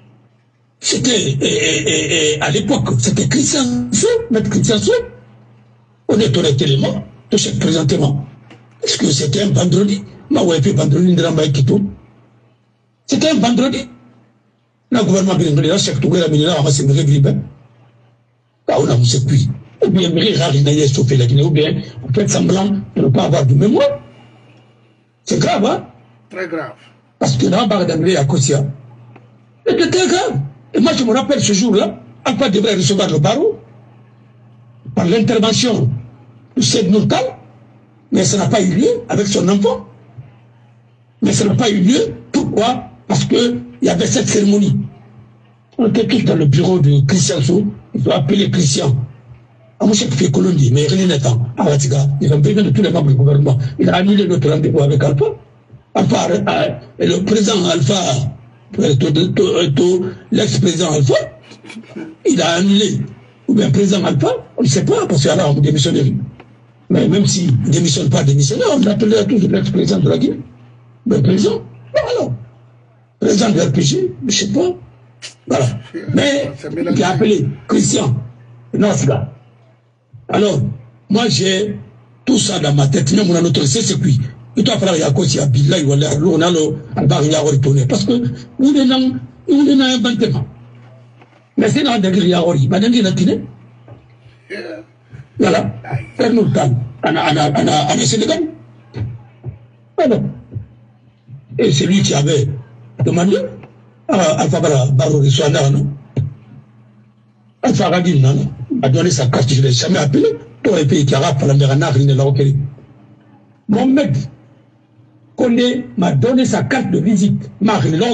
C'était, à l'époque, c'était Christian Sou, maître Christian Sou. On est honnête élément, de chaque présentement. Est-ce que c'était un vendredi? Vendredi, c'était un vendredi. Le gouvernement de chaque tour, la ministre a massé le Guinée. On a moussé puis. Ou bien, sauver la Guinée, ou bien, on fait semblant de ne pas avoir de mémoire. C'est grave, hein? Très grave. Parce que dans le d'anglais à Kosia, c'était très grave. Et moi, je me rappelle ce jour-là, Alpha devrait recevoir le barreau par l'intervention de Seyd Nourtal, mais ça n'a pas eu lieu avec son enfant. Mais ça n'a pas eu lieu. Pourquoi? Parce qu'il y avait cette cérémonie. On était tous dans le bureau de Christian Sou. Il faut appeler Christian. À mon chef fait colonie, mais rien n'est temps. Aratiga, il a besoin de tous les membres du gouvernement. Il a annulé notre rendez-vous avec Alpha. Alpha, le président Alpha, l'ex-président Alpha, il a annulé. Ou bien président Alpha, on ne sait pas, parce qu'il y a là, on démissionnerie. Mais même s'il ne démissionne pas démissionnaire, on l'appelait toujours l'ex-président de la Guinée. Mais président, alors, président de l'RPG, je ne sais pas. Voilà. Mais, il a appelé Christian, non, ce gars. Alors, moi j'ai tout ça dans ma tête, même on a notre circuit. Il doit falloir y a Billah, on a le retourné. Parce que nous avons un bâtiment. Mais c'est dans le Yahori, madame Ginatine. Voilà. Faire nous le temps. On a Sénégal. Voilà. Et c'est lui qui avait demandé à Alpha Barro de Soana, non? Alpha Radin, non? A donné sa carte, je ne l'ai jamais appelé. Tous les pays qui arabent, la mer en Afrique, il l'a Mohamed Kondé m'a donné sa carte de visite. Marie, il l'a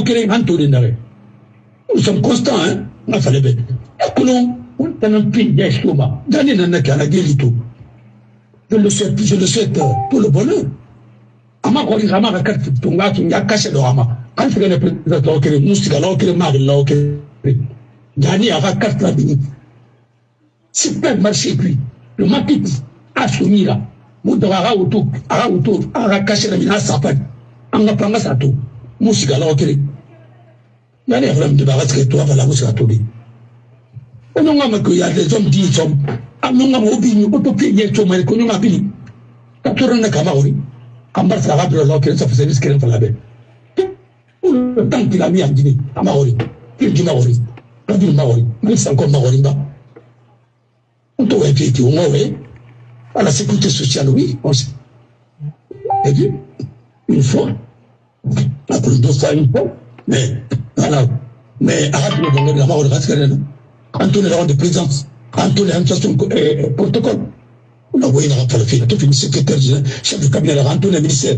nous sommes constants, hein? On a fallu bien. Et nous, on a un pays d'Escoma. Daniel Nanaka, la Guélito. Je le souhaite tout le bonheur. Ama Kori Rama, la carte de Tonga, qui a caché le Rama. Quand tu es président de l'Okere, Moustika, l'Okere, Marie, l'Okere. Daniel a la carte de visite. Super marché, puis, le Makit, Asumira, Moudara autour, Ara caché la mina Sapan, Angapanga Sato, Moussika l'Okere. Il y a des problèmes de barrage que toi, la Moussika Tobi. On a qu'il y a des hommes qui sont, on a mobilisé, on peut payer, on a connu ma bille. Quand on a Kamari, Kambar Sarab, l'Okere, ça faisait ce qu'elle fait la bête. Le temps qu'il a mis en Guinée, à Maori, il dit Maori, pas du Maori, mais c'est encore Maorimba. On doit être au moins, à la sécurité sociale, oui, on sait. Et puis, une fois, après deux fois, une fois, mais, voilà, mais, arrête de la mort de Rascarena, quand on est là de présence, quand on est en situation protocole, on a envoyé une rapport à la fille, tout fini secrétaire, chef de cabinet, quand on est ministère.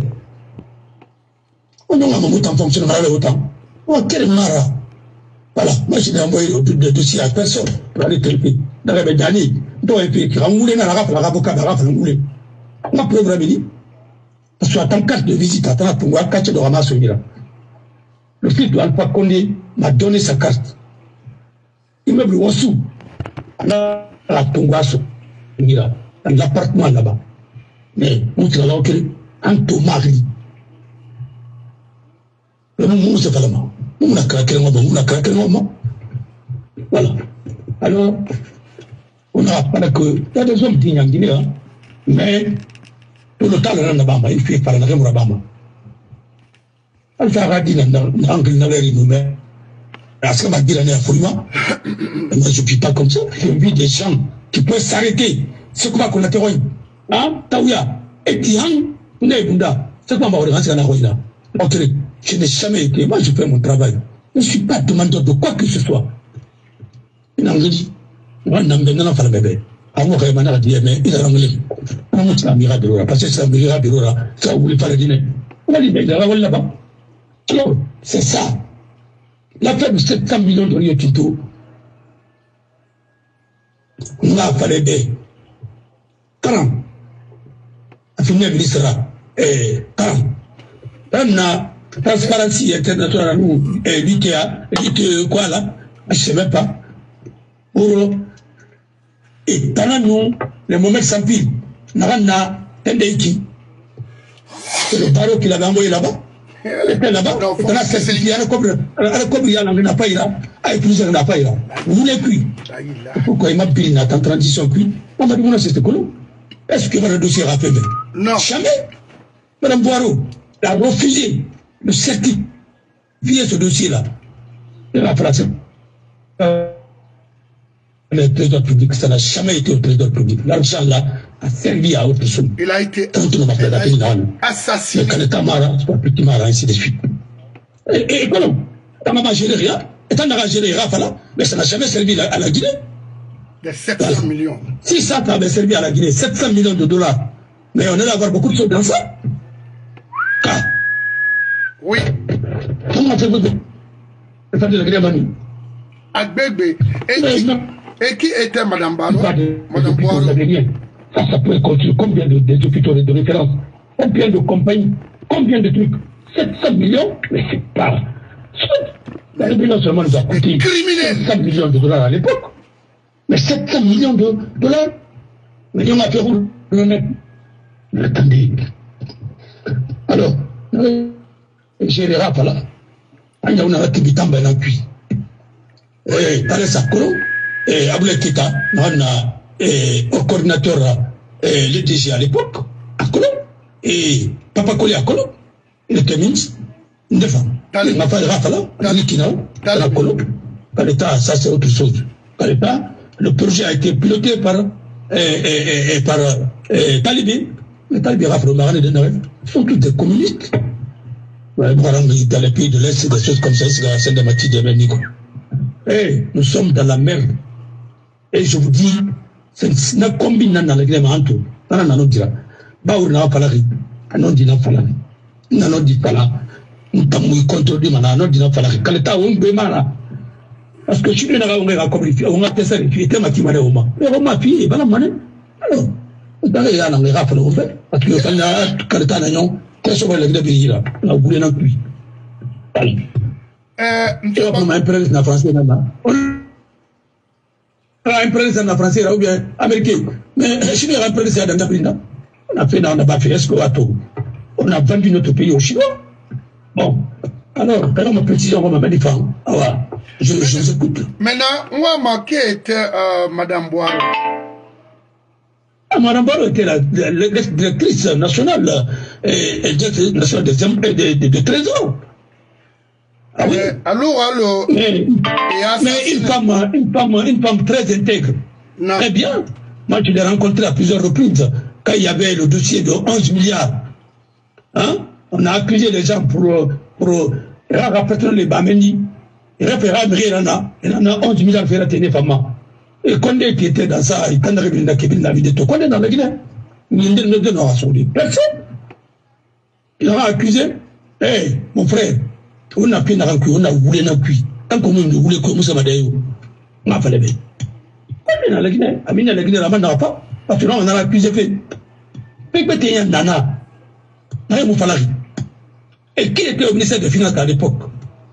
On a un moment en fonctionnement, autant. Oh, quel mara! Voilà, moi je n'ai envoyé le dossier à personne pour aller traiter. Dans les Bédani, dans les pays qui rengoulent dans la rafle, l'avocat de la rafle, rengoulé. On a programmé, parce que en carte de visite, attends, pour moi, carte de ramasse, le fils de Alpha Condé m'a donné sa carte. Immeuble Wassou, à la Tongwasso, dans l'appartement là-bas. Mais, on se l'a occuper, en Tomari. Le moment, c'est pas la main. On a craqué le moment. Voilà. Alors, on a pas que. Il y a des hommes dignes en Guinée, hein. Mais, Pour le temps, on a bamba, il fait par la bamba. Elle fait radis dans l'angle de l'air, parce que ma dire à Foulima, moi je ne suis pas comme ça. J'ai vu des gens qui peuvent s'arrêter. C'est quoi qu'on a terrorisé? Hein? Taouya, et Tihan, Nebunda, c'est quoi ma relance à la Roïna? Je n'ai jamais été, moi je fais mon travail. Je ne suis pas demandeur de quoi que ce soit. Il a dit, moi, je n'ai pas fait le bébé. Avant que je m'en dit, mais il a dit, c'est un miracle, parce que c'est un miracle, ça voulait pas le dîner. On a dit, mais il a là-bas. Alors, c'est ça. L'affaire de 700 millions de Rio Tinto, on a fait le bébé. 40. A fini, il sera 40. On a Transparency International, l'ITA, quoi là, je ne sais même pas. Pour et dans nous, les moments s'empilent. Narana, Tendeiki, c'est le barreau qu'il avait envoyé là-bas. Il était là-bas. Il a certifié à la cobra, il n'a pas eu là. Ah, il n'a pas eu là. Vous voulez puis. Pourquoi il m'a pris en transition puis? On m'a dit, non, c'est quoi? Est-ce que votre dossier a fait? Non. Jamais. Madame Boireau a refusé de certifier ce dossier-là. De la France. Le trésor public, ça n'a jamais été au trésor public. L'argent là a servi à autre chose. Il a été assassiné. Le Canada Mara, c'est pas petit Mara, ainsi de suite. Et quoi non? T'as maman géré rien, et t'en as géré Rafa mais ça n'a jamais servi à la Guinée. Des 700 millions. Si ça t'avait servi à la Guinée, 700 millions de dollars, mais on allait avoir beaucoup de choses dans ça. Ah. Oui. Comment ça veut dire? C'est ça de la Guinée, Agbegbe. Et qui était Madame Baro? Madame Boireau. Ça peut construire combien de hôpitaux de référence? Combien de compagnies? Combien de trucs? 700 millions? Mais c'est pas. La rébellion seulement nous a coûté 700 millions de dollars à l'époque. Mais 700 millions de dollars? Mais on a fait où? Mais attendez. Alors, j'ai les rap là. Il y a une autre qui tombe dans le cuit. Thalès Akolo, Aboulé Kita, au coordinateur, le DG à l'époque, Akolo, et Papa Koli Akolo, il était ministre, une défense. Il m'a fait le Rafala, Akolo, par l'État, ça c'est autre chose. Par l'État, le projet a été piloté par Talibé. Les Talibé Rafala, Marane de Noël, sont tous des communistes. Dans les pays de l'Est, c'est des choses comme ça, c'est des matières de Ménico. Hey, nous sommes dans la merde. Et je vous dis, c'est une combine dans la Guinée, on a dit, Baourna Falari, on dit Falari, on a dit Fala, on a contrôlé, on a dit Falari, quand l'État on bémara. Parce que je suis venu à communiquer, on a testé, tu étais ma timare Oma. Et Oma, puis, il va la maner. Alors, on a dit à l'anglais, on fait, parce que quand l'État n'a pas, qu'est-ce qu'on va la Guinée, là, on a voulu non plus. Allez. On a un président français là-bas. On a un président français là ou bien américain. Mais si on a un président dans la on a fait dans la baffe, est-ce qu'on a tout? On a vendu notre pays au Chinois. Bon, alors, quand on m'a précisé, on m'a dit, je vous écoute. Maintenant, moi, qui était Madame Boireau? Madame Boireau était la directrice nationale de trésor. Ah oui. Alors, mais une femme très intègre. Non. Très bien. Moi, je l'ai rencontrée à plusieurs reprises quand il y avait le dossier de 11 milliards. Hein? On a accusé les gens pour rappeler les Bameni. Il a en a 11 milliards fait la tenue femme. Et Condé qui était dans ça, il a révélé la vie de tout. Condé dans la Guinée. Il n'a pas sauvé personne. Il a accusé. Hey, mon frère. On a pris on a voulu un puits. Tant qu'on nous voulait comme ça, on a fait les bêtes. On a la Guinée, la Guinée, la main n'a pas. Parce que là, on a accusé fait. Pépeté un nana. Et qui était au ministère des Finances à l'époque?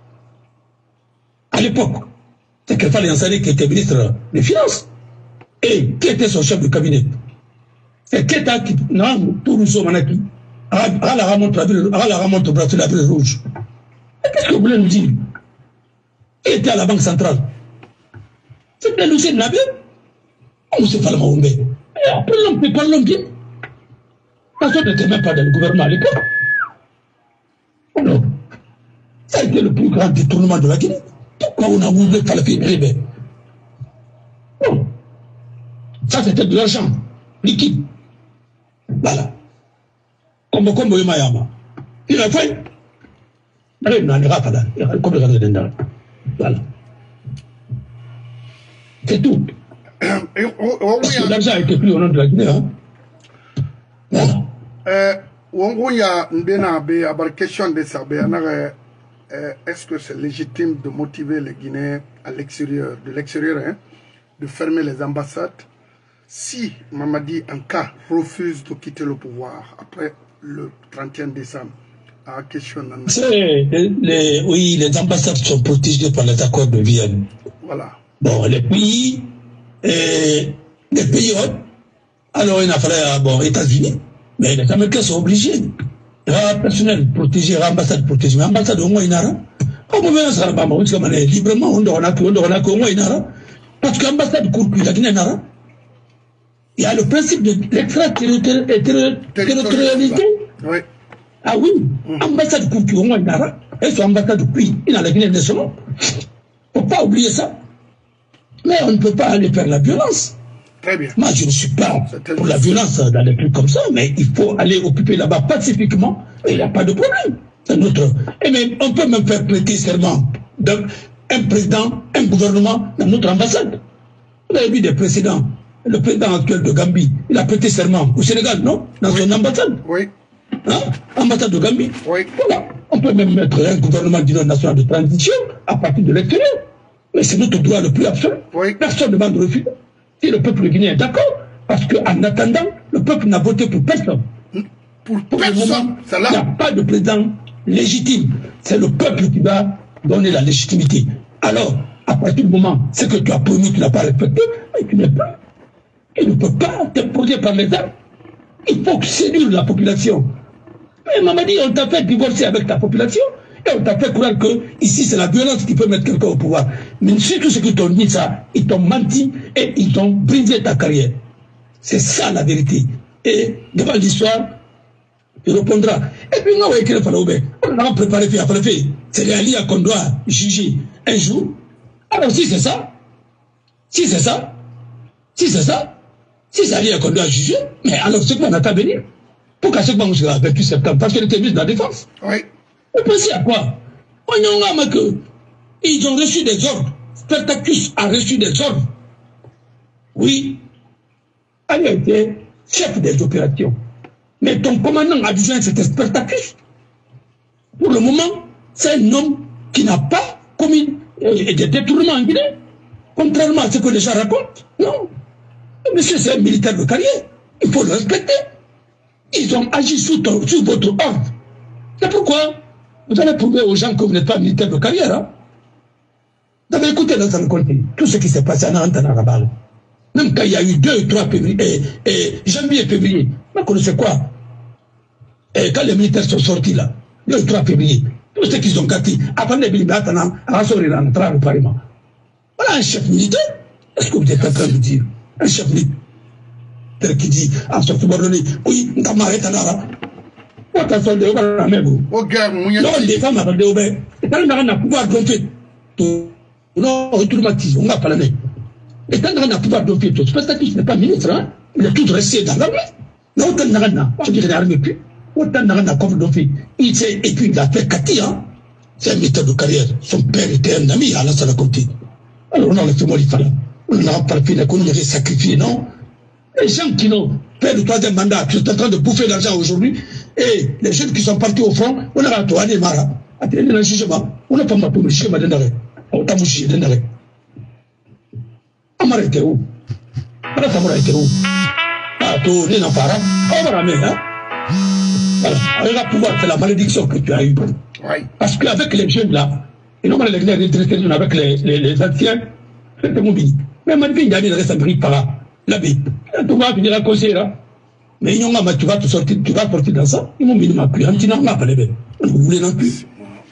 À l'époque, c'est qu'il fallait enseigner qui était ministre des Finances. Et qui était son chef de cabinet? C'est Keta qui, non, tout Rousseau Manaki. À la remonte au bracelet la ville rouge. Qu'est-ce que vous voulez nous dire? Il était à la Banque centrale. C'était le Sénat. On se fait le Mahoumé. Et après, on peut parler bien. Personne n'était même pas dans le gouvernement à l'époque. Alors, ça a été le plus grand détournement de la Guinée. Pourquoi on a voulu faire le film? Non. Ça, c'était de l'argent liquide. Voilà. Comme Mayama. Il a fait. Voilà. C'est tout. Parce que l'argent a été pris au nom de la Guinée. Hein? Voilà. Est-ce que c'est légitime de motiver les Guinéens à l'extérieur, de l'extérieur, hein, de fermer les ambassades si Mamadi Anka refuse de quitter le pouvoir après le 31 décembre? Oui, les ambassades sont protégées par les accords de Vienne. Voilà. Bon, les pays alors il a fallu, bon, États-Unis, mais les Américains sont obligés. Il y a un personnel protégé, l'ambassade protégée, l'ambassade au moins il y a. On peut même ça, librement, on doit au moins il y a. Parce que l'ambassade court la Guinée n'a. Il y a le principe de l'extraterritorialité. Oui. Ah oui, ambassade court au moins il y a. Et son ambassade puis il y a la Guinée nationale. Il ne faut pas oublier ça. Mais on ne peut pas aller faire la violence. Très bien. Moi, je ne suis pas pour la violence dans les trucs comme ça, mais il faut aller occuper là-bas pacifiquement, et il n'y a pas de problème. C'est notre... Et même, on peut même faire prêter serment d'un président, un gouvernement dans notre ambassade. Vous avez vu des précédents. Le président actuel de Gambie, il a prêté serment au Sénégal, non? Dans son ambassade. Oui. Hein? Ambassade de Gambie. Oui. Voilà. On peut même mettre un gouvernement d'union nationale de transition à partir de l'extérieur. Mais c'est notre droit le plus absolu. Oui. Personne ne demande de refuser. Si le peuple guinéen est d'accord, parce qu'en attendant, le peuple n'a voté pour personne. Pour personne. Il n'y a pas de président légitime. C'est le peuple qui va donner la légitimité. Alors, à partir du moment, ce que tu as promis, tu n'as pas respecté, mais tu n'es pas. Tu ne peux pas t'imposer par les armes. Il faut séduire la population. Mais Mamadi, on t'a fait divorcer avec ta population. Et on t'a fait croire que ici c'est la violence qui peut mettre quelqu'un au pouvoir. Mais surtout ceux qui t'ont dit ça, ils t'ont menti et ils ont brisé ta carrière. C'est ça la vérité. Et devant l'histoire, il répondra. Et puis on va écrire on a préparé, c'est les alliés qu'on doit juger un jour. Alors si c'est ça, si c'est alliés qu'on doit juger, mais alors ce qu'on a qu'à venir. Pourquoi ce qu'on a vécu septembre? Parce qu'elle était mise dans la défense. Oui. Vous pensez à quoi? Ils ont reçu des ordres. Spartacus a reçu des ordres. Oui. Il a été chef des opérations. Mais ton commandant adjoint, c'était Spartacus. Pour le moment, c'est un homme qui n'a pas commis des détournements en Guinée. Contrairement à ce que les gens racontent. Non. Monsieur, c'est un militaire de carrière. Il faut le respecter. Ils ont agi sous votre ordre. C'est pourquoi vous allez prouver aux gens que vous n'êtes pas militaire de carrière. Hein? Vous avez écouté dans le contenu tout ce qui s'est passé en Antanarabal. Même quand il y a eu 2 ou 3 février, janvier et février, vous connaissez quoi? Et quand les militaires sont sortis là, 2 ou 3 février, tout ce qu'ils ont gâté, avant les militaires, à rassurer en train de Parlement. Voilà un chef militaire. Est-ce que vous êtes en train de dire? Un chef militaire qui dit à son subordonné, oui, on t'a marré ta nara. Les femmes attendent au bain. Et quand on a pouvoir de fait, non, on traumatise, on va pas l'année. Et quand on a pouvoir de fait, c'est parce qu'il n'est pas ministre, hein, il est tout resté dans l'armée. Non, autant n'a rien, je dirais l'armée plus. Autant n'a rien comme de fait. Il s'est, et puis il a fait Kati, hein. C'est un militaire de carrière. Son père était un ami à Alassane Conté. Alors on a fait Molifala. On n'a pas fait l'économie sacrifiée, non. Les gens qui n'ont fait le 3e mandat, qui sont en train de bouffer l'argent aujourd'hui, et les jeunes qui sont partis au front, on a ratourné Mara. Attendez le jugement. On n'a pas ma pour le jugement d'Endare. On t'a mouché d'Endare. Amara était où? Amara était où? Ah, tout, n'est n'en pas. On va ramener, hein? Voilà. On va pouvoir faire la malédiction que tu as eue. Oui. Parce qu'avec les jeunes là, et non, avec les anciens, c'est mon pays. Mais maintenant, il y a des restes par là. La vie. Tu vas venir à causer là. Mais tu vas te sortir, tu vas sortir dans ça. Ils m'ont mis ma pluie. Un petit n'en a pas les bébés. Vous voulez non plus.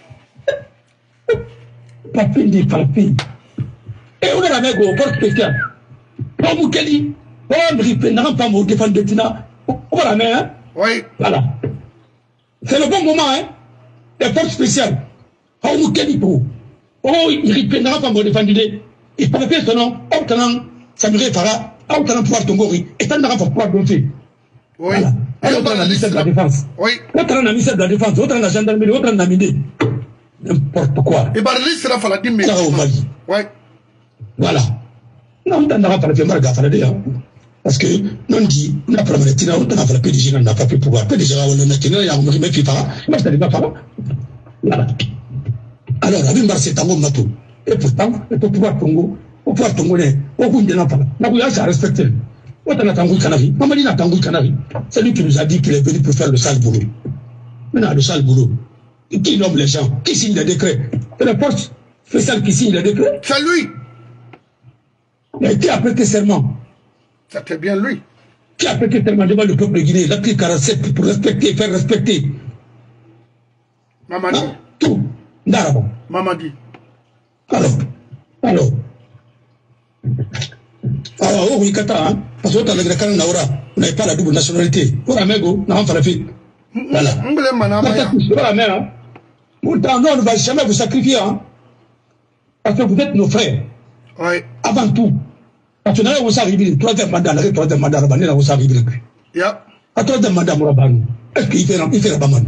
Papi dit papi. Et on a la mec au port spécial. Pas Moukeli. Pas Bripe, n'a pas mon défense de Tina. On va la main, hein. Oui. Voilà. C'est le bon moment, hein. Les forces spéciales. Oh, nous, quel pour. Oh, il répétera pas mon défendu. Il parle bien son nom. Oh, t'en Samuel Farah. Oh, t'en pouvoir ton gori. Et t'en as pouvoir donner. Oui. Voilà. L'autre en a ministère de la Défense. Oui. L'autre en a ministère de la Défense. L'autre en a gendarmerie. L'autre en a midi. N'importe quoi. Et Barli sera fait la dîme. Ça au Mali. Oui. Voilà. Non, on n'a pas fait mal à faire hein. Parce que, non dit, on n'a pas fait on n'a pas fait PDG, on n'a pas fait pouvoir. PDG, on a maintenant, il y a un remède qui fera. Moi, je n'ai pas fait. Voilà. Alors, avec Marseille, Tango Matou. Et pourtant, pour pouvoir Tongo, pour pouvoir Tongo, au bout de l'enfant, la bouillage a respecté. Autant Tango Canari. Maman dit Tango Canari. C'est lui qui nous a dit qu'il est venu pour faire le sale boulot. Maintenant, le sale boulot. Qui nomme les gens? Qui signe les décrets? C'est la force spéciale qui signe les décrets? C'est lui. Mais qui a prêté serment? C'était bien lui. Qui a prêté serment devant le peuple guinéen? L'article 47 pour respecter, faire respecter. Mamadi. Tout. D'arabe. Mamadi. Alors. Alors, oui, Kata, hein. Parce que on n'avait pas la double nationalité. Pour Amego, on n'a pas fait. Voilà. Hein. Pourtant, non, on ne va jamais vous sacrifier, hein. Parce que vous êtes nos frères. Oui. Avant tout. Parce que nous avons arrivé, le troisième mandat, nous avons arrivé. Ya. Le troisième mandat, est-ce qu'il fait la Baman?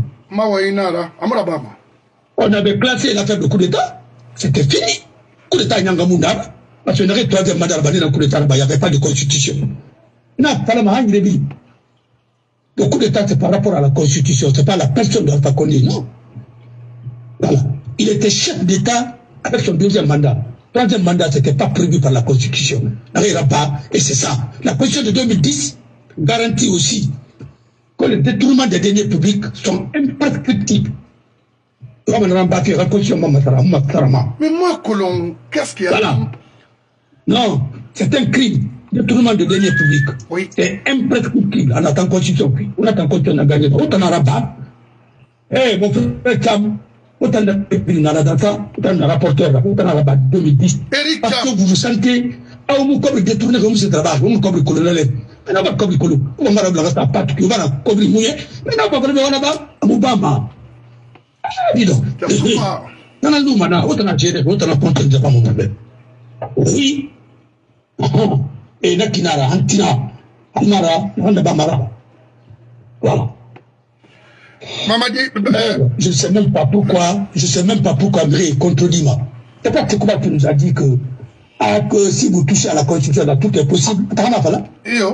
On avait classé l'affaire de coup d'État, c'était fini. Coup d'État, Nyangamunda, parce que nous avons troisième mandat, il n'y avait pas de constitution. Non, pas la main, il est dit. Le coup d'État, c'est par rapport à la constitution, c'est pas la personne de Alpha Condé, non. Voilà. Il était chef d'État avec son deuxième mandat. Troisième mandat, ce n'était pas prévu par la Constitution. Et c'est ça. La Constitution de 2010 garantit aussi que les détournements des deniers publics sont imprescriptibles. Mais moi, Colomb, qu'est-ce qu'il y a? Voilà. Non, c'est un crime. Détournement de deniers publics. Oui. C'est imprescriptible. On attend Constitution. On attend Constitution, on a gagné. Autant en rabat. Eh, mon frère Cham. Autant de autant de rapporteur, autant de rabat 2010. Parce que vous vous sentez, comme détourner comme ce travail, comme le colonel. Mais non, pas comme le colonel. On va la rester à part, on va comme le mouillé. Mais non, pas comme le là-bas, à Moubama. Dis donc. Non, non, non, autant de gérer, autant de compter, c'est pas mon problème. Oui. Et là, Kinara, Antina, Amara, Randabamara. Voilà. Mamadi, je ne sais même pas pourquoi Méré contredit moi. C'est pas comment tu nous as dit que si vous touchez à la Constitution, là, tout est possible. T'as pas là?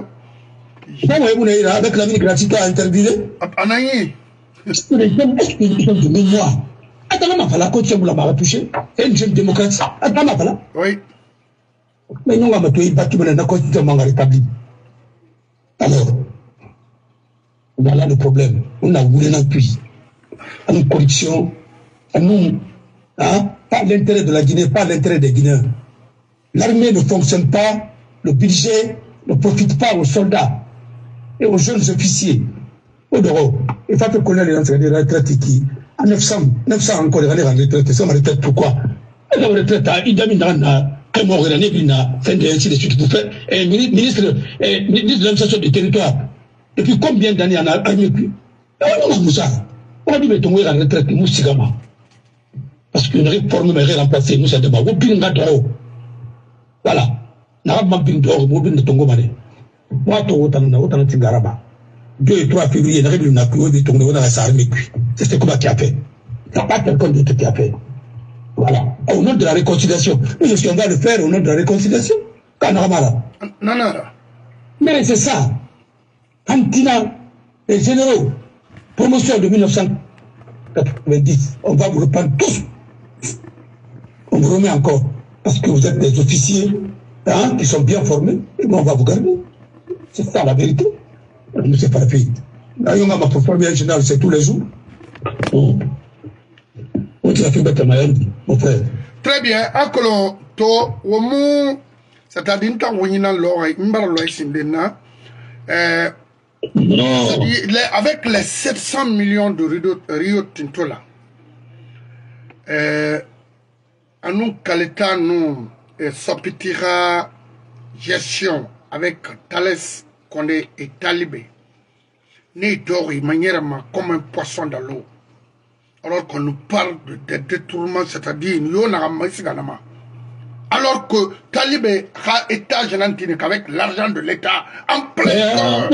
Avec la gratuité à interviewer. Est-ce que les gens de mémoire? Attends, la Constitution, vous l'avez touché. C'est une jeune démocratie. Attends, là. Oui. Mais nous, on va tuer la Constitution, on va rétablir. Alors, voilà le problème. On a voulu non plus. À nos corruptions, à nous, hein, pas l'intérêt de la Guinée, pas l'intérêt des Guinéens. L'armée ne fonctionne pas, le budget ne profite pas aux soldats et aux jeunes officiers. Au Doro, il faut connaître les retraites qui, à 900 encore les retraites, c'est ma retraite pourquoi? La retraite, il a mis dans un mort, il a mis dans fin de ainsi de suite pour faire, ministre de l'administration du territoire. Depuis combien d'années on a armé plus? On a Moussa. On a dit, mais ton à la retraite, nous, Sigama. Parce qu'une réforme m'a remplacé, nous, ça débat. Vous pinga d'or. Voilà. N'a pas ping d'or, vous pinga tongo mané. Moi, autant Tingaraba. 2 et 3 février, n'a pas pu de tongo dans la armée. C'est ce qu'on qui a fait. Il n'y a pas quelqu'un d'autre qui a fait. Voilà. Au nom de la réconciliation. Nous, je suis en train de le faire au nom de la réconciliation. Kanamara. Nanara. Mais c'est ça. Antina, les généraux, promotion de 1990, on va vous reprendre tous. On vous remet encore. Parce que vous êtes des officiers hein, qui sont bien formés, et bon, on va vous garder. C'est ça la vérité. Mais c'est pas fait. Là, on va pour former un général, c'est tous les jours. On te l'a fait mettre à Mayandi, mon frère. Très bien. Akolo, to, womu, c'est-à-dire, t'as wouina l'oreille, m'bar l'oreille sindena, non. Avec les 700 millions de Rio Tinto là, à nous, Kaleta, nous, Sopitira, gestion avec Thales Condé et Talibé. Ni dort, manière comme un poisson dans l'eau. Alors qu'on nous parle de détournement, c'est-à-dire, alors que Talibé a état génétique avec l'argent de l'État en plein.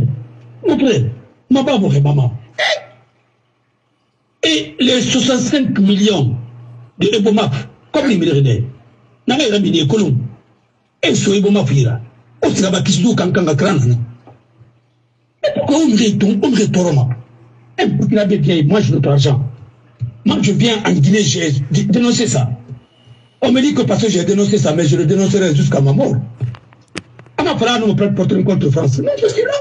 Maman. Et les 65 millions de Ebomaf, comme les militaires, n'a pas mis des colons. Et ce Ebomaf, il a. On s'est rabattu sur Kankanga Kran. Mais pourquoi on me toroma? Un Burkina Faso, moi je notre argent. Moi je viens en Guinée, j'ai dénoncé ça. On me dit que parce que j'ai dénoncé ça, mais je le dénoncerai jusqu'à ma mort. À ma frère, on me prête porter une contre France. Mais je suis là.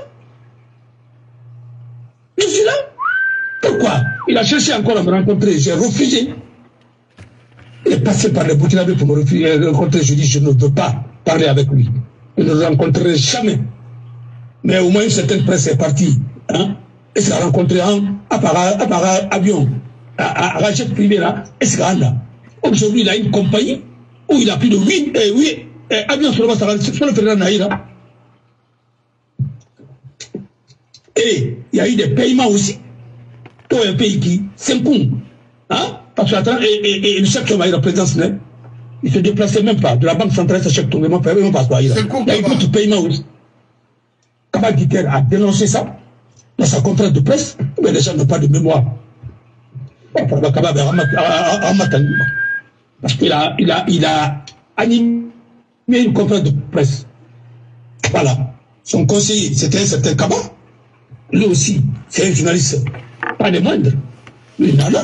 Je suis là. Pourquoi? Il a cherché encore à me rencontrer, j'ai refusé. Il est passé par le Burkina Faso pour me rencontrer. Je dis, je ne veux pas parler avec lui. Je ne le rencontrerai jamais. Mais au moins une certaine presse est partie. Hein? Et s'est rencontré à avion, à Rachel privé là, et c'est là. Aujourd'hui, il a une compagnie où il a plus de 8 avions sur le Ferdinand Naïra. Et il y a eu des paiements aussi. Tout un pays qui, 5 coups. Hein? Parce que et le chef Tomaïra, présidence, il ne se déplaçait même pas. De la banque centrale, ça chef Tomaïra, même pas. Il y a eu d'autres paiements aussi. Kaba Guiter a dénoncé ça dans sa conférence de presse, mais les gens n'ont pas de mémoire. Parce qu'il a animé une conférence de presse. Voilà. Son conseiller, c'était un certain Kaba. Lui aussi, c'est un journaliste, pas des moindres. Lui, non.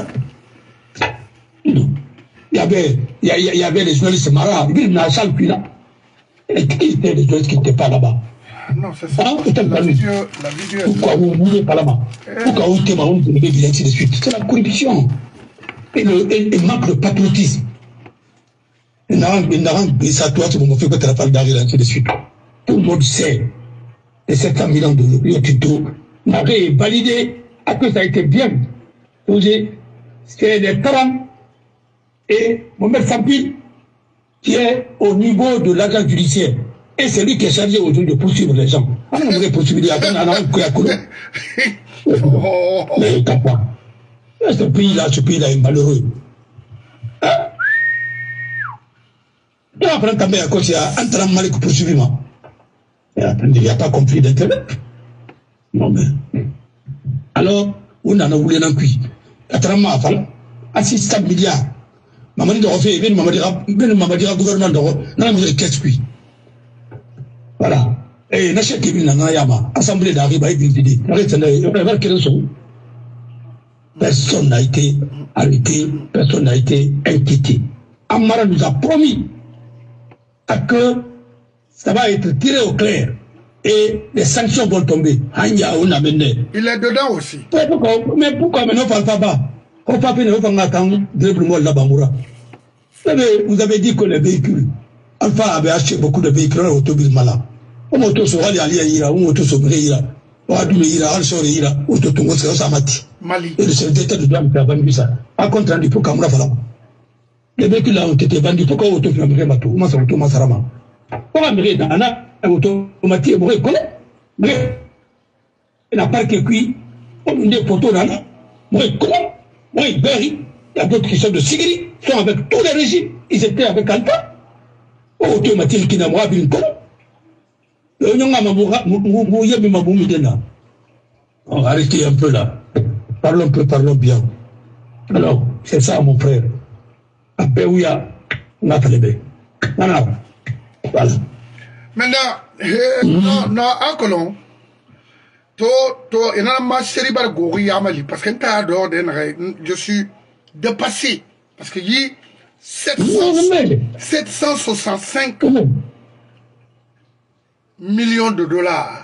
Il y avait les journalistes marins, il y avait Salle puis là. Et qui étaient les journalistes qui n'étaient pas là-bas? Non, c'est ça. La vidéo. Pourquoi vous voulez pas là-bas? Pourquoi vous témoignez de l'église, ainsi de suite? C'est la corruption. Et manque de patriotisme. Et ça, toi, tu me fais que tu as pas d'argent, ainsi de suite. Tout le monde sait. Les 700 millions de Rio Tinto n'avaient validé à que ça a été bien posé. C'est des talents. Et Mohamed Sampi, qui est au niveau de l'agent judiciaire. Et c'est lui qui est chargé aujourd'hui de poursuivre les gens. On aurait poursuivi les gens. Mais t'as quoi? Ce pays-là est malheureux. Et après, quand même, il y a un train mal qui poursuit moi. Il n'y a pas compris d'intérêt. Non, mais. Alors, on en a voulu un cuit. Un train mal, à 600 milliards. Maman dit de refaire, il m'a dit, gouvernement de refaire, non, mais qu'est-ce que voilà. Et n'achète qu'il y a assemblée d'Ariba et Bindidi. Personne n'a été arrêté, personne n'a été inquiété. Amara nous a promis que ça va être tiré au clair et les sanctions vont tomber. Il est dedans aussi. Mais pourquoi maintenant on ne parle pas? On parle pas. Vous avez dit que les véhicules, Alpha avait acheté beaucoup de véhicules dans l'autobus malin. On moto sur Aliaïra, on moto sur Bréira, on a dû ira, on sort ira, on te tombe sur Samati. Mali. Et le chef d'État de Douane qui a vendu ça. À contre rendu pour Kamura Falam. Les véhicules là ont été vendus pour qu'on autofilmer Matou, on s'en retourne Masarama. On a mis dans un automatique et bourré collé. Mais il n'a pas que cuit, on a mis des poteaux là, moi comment, moi Berry, il y a d'autres qui sont de Sigiri, sont avec tous les régimes, ils étaient avec Alta. Automatique qui n'a pas vu une colonne. Arrêtez un peu là. Parlons bien. Alors, c'est ça mon frère. Abéouya, Natalébé. Voilà. Maintenant, non, à Colon, il y a un série de Gori Amali, parce que je suis dépassé. Parce que y 765 millions de dollars.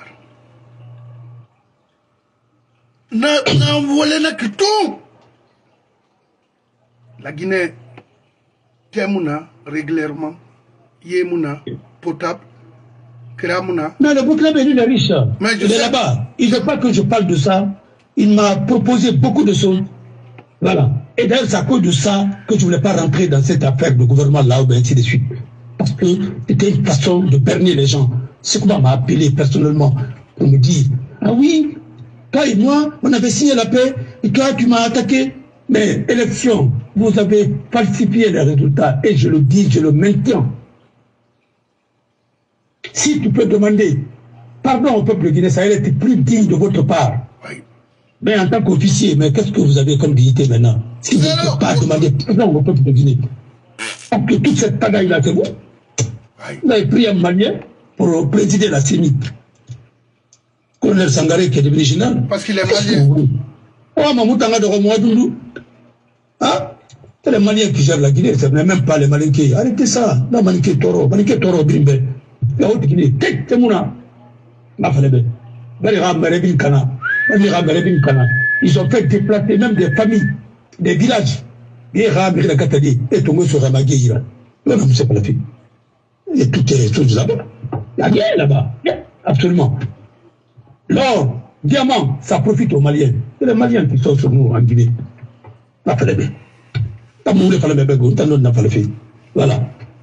La Guinée, Témouna, régulièrement, Yémouna, potable, Kramuna. Mais le Burkina Faso est riche. Il est là-bas. Il ne veut pas que je parle de ça. Il m'a proposé beaucoup de choses. Voilà. Et d'ailleurs, c'est à cause de ça que je ne voulais pas rentrer dans cette affaire de gouvernement là, ou ainsi de suite. Parce que c'était une façon de berner les gens. C'est comment m'a appelé personnellement pour me dire, ah oui, Toi et moi, on avait signé la paix, et toi, tu m'as attaqué. Mais élection, vous avez falsifié les résultats, et je le dis, je le maintiens. Si tu peux demander pardon au peuple guinéen, ça a été plus digne de votre part. Oui. Mais en tant qu'officier, mais qu'est-ce que vous avez comme dignité maintenant? Si vous ne pouvez pas demander pardon au peuple de Guinée. Parce que toute cette pagaille-là, c'est vous. Oui. Vous avez pris un Malien pour présider la CENI. Colonel Sangaré qui est devenu général. Parce qu'il est malien. Oh, Mamoutanga de Romoadoulou. Hein? C'est les Maliens qui gèrent la Guinée, ce n'est même pas les Malinqués. Arrêtez ça. La Malinqué Toro, Brimbe. La haute Guinée, c'est mon ils ont fait déplacer même des familles, des villages. Et tombé sur Ramagueira. Non, non, c'est pas la fille. Et toutes les choses là-bas. Il n'y a rien là-bas. Absolument. L'or, diamant, ça profite aux Maliens. C'est les Maliens qui sont sur nous en Guinée. Pas fait les bébés. Pas mouler par les bébés, t'en n'a pas le fait. Voilà.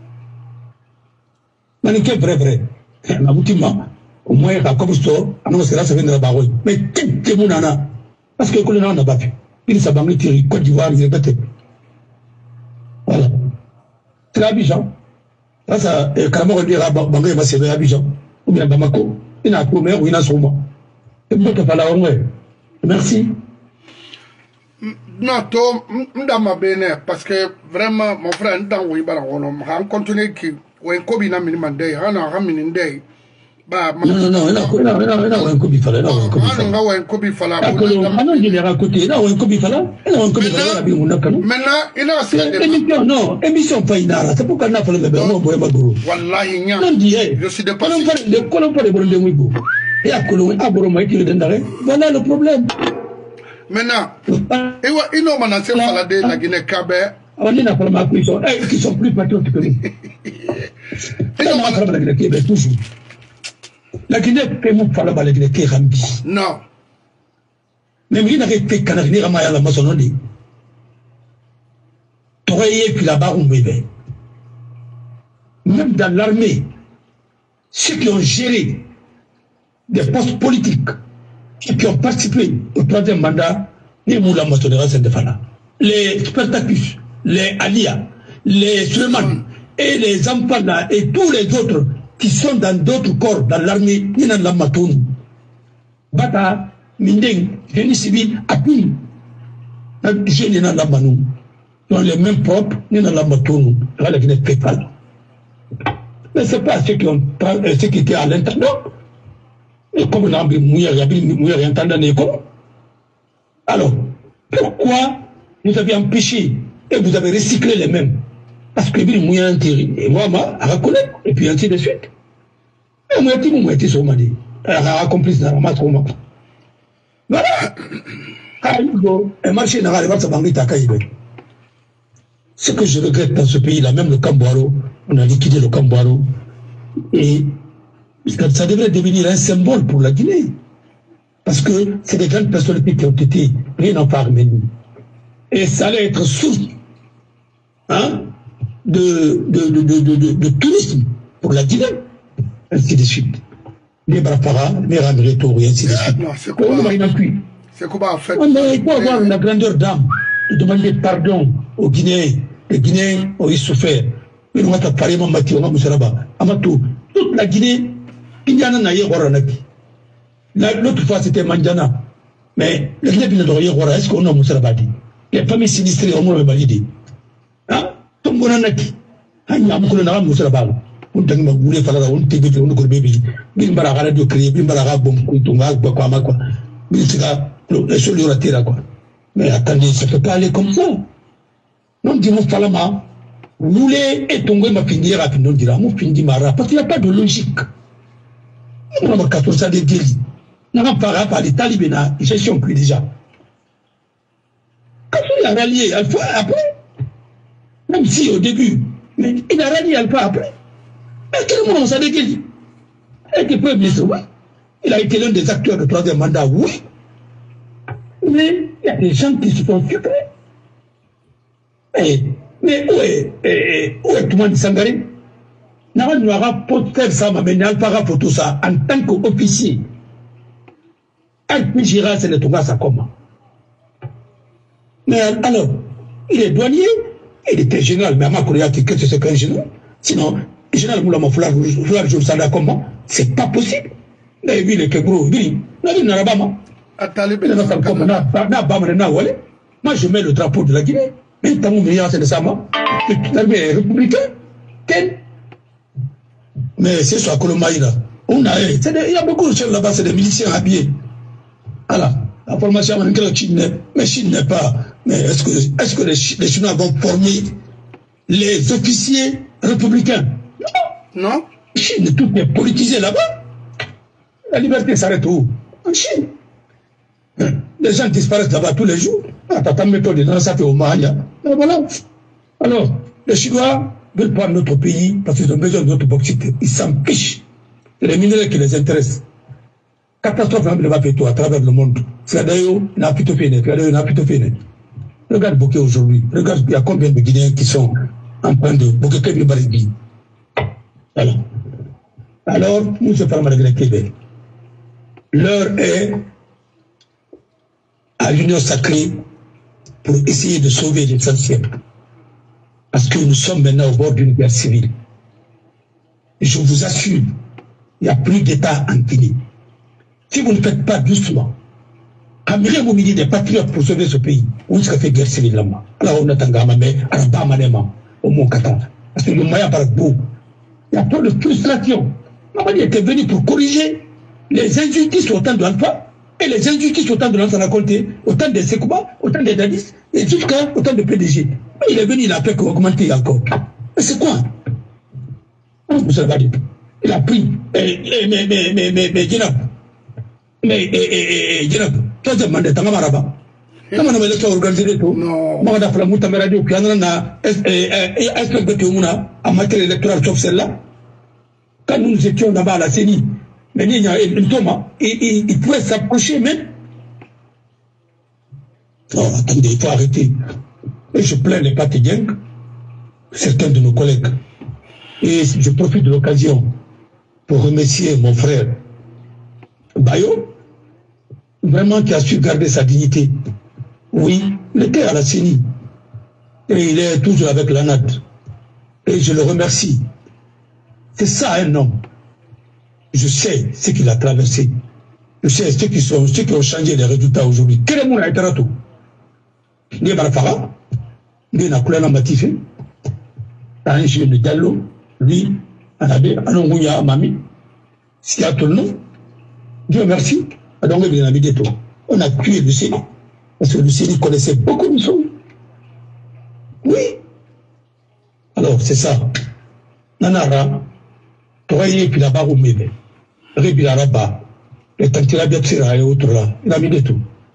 Maniqué vrai. Ma boutima, au moins, à Kobusto, à nous, c'est là, ça vient de la barouille. Mais t'es mon nana. Parce que le colonel n'a pas fait. Il s'est banni, Côte d'Ivoire, il répète. Voilà. C'est Abidjan. Là, ça, Karamoro dira, Bangé va servir Abidjan. Ou bien Bamako. Il n'a pas ou il n'a sûrement. Et vous ne pas la merci. Non, toi, m'dama bene, parce que vraiment, mon frère, on a continué qui, ou un cobina minimandé, on a ramené une day. Non, il a un cobi fala, il a un cobi fala. Il a un cobi fala. Il a un cobi fala, il a un cobi fala. Maintenant, il a assez émission, non, émission pas inara, c'est pourquoi on a fait le bébé, on va boire. Wallahi, je suis dépassé. Le colon pas de bon de Mouibou. Et à Colon, à Boroma, il est dans voilà le problème. Maintenant, il n'a pas assez faladé la Guinée-Cabé. On est dans la prison, qui sont plus patriotes que nous. Il n'a pas la Guinée-Cabé, toujours. La Guinée peut nous faire la Guinée-Cabé. Non. Mais il n'a pas été canadien à la maçonnerie. Tu aurais puis là-bas, on bébé. Même dans l'armée, ceux qui ont géré des postes politiques, ceux qui ont participé au troisième mandat, les Moula Matonera Sendefana, les Spartacus, les Alia, les Suleiman et les Ampana et tous les autres qui sont dans d'autres corps dans l'armée, ni dans la Matoun. Bata, Mindeng, génie civil, Apil, génie dans la Manou, dans les mêmes propres, ni dans la Matoun, la Guinée Pépal. Mais ce n'est pas ceux qui étaient à l'intérieur. Et comme on a mouillé entendant l'école. Alors, pourquoi vous avez empêché et vous avez recyclé les mêmes? Parce que vous mouillé intérêt. Et moi, à reconnaître, et puis ainsi de suite. Et moi, je suis sur ma dit. À complice dans la masse. Voilà. Un marché n'a pas de ce que je regrette dans ce pays-là, même le Camboiro, on a liquidé le Camboiro. Et ça devrait devenir un symbole pour la Guinée. Parce que c'est des grandes personnalités qui ont été rien en Arménie. Et ça allait être source de tourisme pour la Guinée. Ainsi de suite. Les Brafara, les Randreto, et ainsi de suite. C'est quoi en fait? On doit avoir la grandeur d'âme de demander pardon aux Guinéens. Les Guinéens ont souffert. Mais nous avons parlé de toute la Guinée. L'autre fois, c'était Mandjana. Mais les Guinéens ne doivent pas est-ce qu'on a Moussalabadi? Les familles sinistrées ont validé. Hein? Tout le monde a dit. Il y a beaucoup de Moussalabadi. On t'a dit que vous voulez faire un TV, on a bébé. Bimbara de créer, Bimbara bon, Kuntunga, quoi. Les choses y auraient là, quoi. Mais attendez, ça ne peut pas aller comme ça. Non, dis-moi, Falama, vous voulez étonner ma fille à Pinon dira, mon fille Mara, parce qu'il n'y a pas de logique. On a 14 ans de délit. On n'a pas par les talibans, ils se sont pris déjà. Quand il a rallié Alpha après, même si au début, mais il a rallié Alpha après. Mais quel moment ça dégueule? Et que Premier ministre, oui. Il a été l'un des acteurs de troisième mandat, oui. Mais il y a des gens qui se sont sucrés. Mais où est tout le monde Sangaré? Nous avons posté ça, mais nous n'avons pas photo ça en tant qu'officier. Un Gira, c'est le Tonga, ça comment? Mais alors, il est douanier, il était général, mais à ma Korea, qu'est-ce que c'est qu'un général? Sinon, le général Moulama Foulard, je le savais comment? C'est pas possible. Vous avez vu les Kebro, moi, je mets le drapeau de la Guinée. Mais tant que c'est de ça, l'armée est républicaine. Mais c'est sur Kolomaïla. Il y a beaucoup de choses là-bas, c'est des miliciens habillés. Voilà. La formation, mais Chine n'est pas. Mais est-ce que les Chinois vont former les officiers républicains? Non. Chine, tout est politisé là-bas. La liberté s'arrête où? En Chine. Les gens disparaissent là-bas tous les jours. Tata méthode dans ça fait au Mahania. Voilà. Alors, les Chinois veulent prendre notre pays parce qu'ils ont besoin de notre bauxite. Ils s'en fichent. C'est les minéraux qui les intéressent. Catastrophe va faire tout à travers le monde. C'est d'ailleurs n'a plutôt fait. Regarde Bokeh aujourd'hui. Regarde, il y a combien de Guinéens qui sont en train de Bokeh Baribi. Voilà. Alors, nous sommes pas malgré Québec. L'heure est à l'union sacrée pour essayer de sauver l'essentiel. Parce que nous sommes maintenant au bord d'une guerre civile. Et je vous assure, il n'y a plus d'État en Guinée. Si vous ne faites pas doucement, amenez vous milieu des patriotes pour sauver ce pays, on se fait guerre civile là-bas. Alors on attend Gamame, Arabamanema, au Mont-Katan. Parce que le moyen par beau, il y a trop de frustration. Mamadi était venu pour corriger les injustices au temps de l'Alpha et les injustices au temps de l'Ansana Conté, au temps des Sekouba, au temps des Dadis, et jusqu'à au temps de PDG. Mais il est venu, il a fait augmenter encore. Mais c'est quoi? Il a pris, mais Djenab. Mais Djenab, toi tu as demandé, t'as maraba. Comment on a organisé tout? Non. Moi, on a fait la moutamé radio, puis on a aspect de Théomouna, en matière électorale, sauf celle-là. Quand nous étions là-bas à la CENI, mais il pouvait s'approcher même. Non, attendez, il faut arrêter. Et je plains les Patédiens, certains de nos collègues. Et je profite de l'occasion pour remercier mon frère Bayo, vraiment qui a su garder sa dignité. Oui, il était à la CENI. Et il est toujours avec l'ANAD. Et je le remercie. C'est ça un homme. Je sais ce qu'il a traversé. Je sais ceux qui ont changé les résultats aujourd'hui. Quel est mon intérêt? Né Barafara, né Nakulana Matifé, un jeune de Diallo, lui, Anabé, Anonguya, Mami, ce qui a tout le nom. Dieu merci. Donc, on a tué le Séni. Parce que le Séni connaissait beaucoup de choses. Oui. Alors, c'est ça. Nanara, Toye, puis là-bas, au Mébé. Rébilaraba, les Tantirabia et autres là. Il a mis de tout.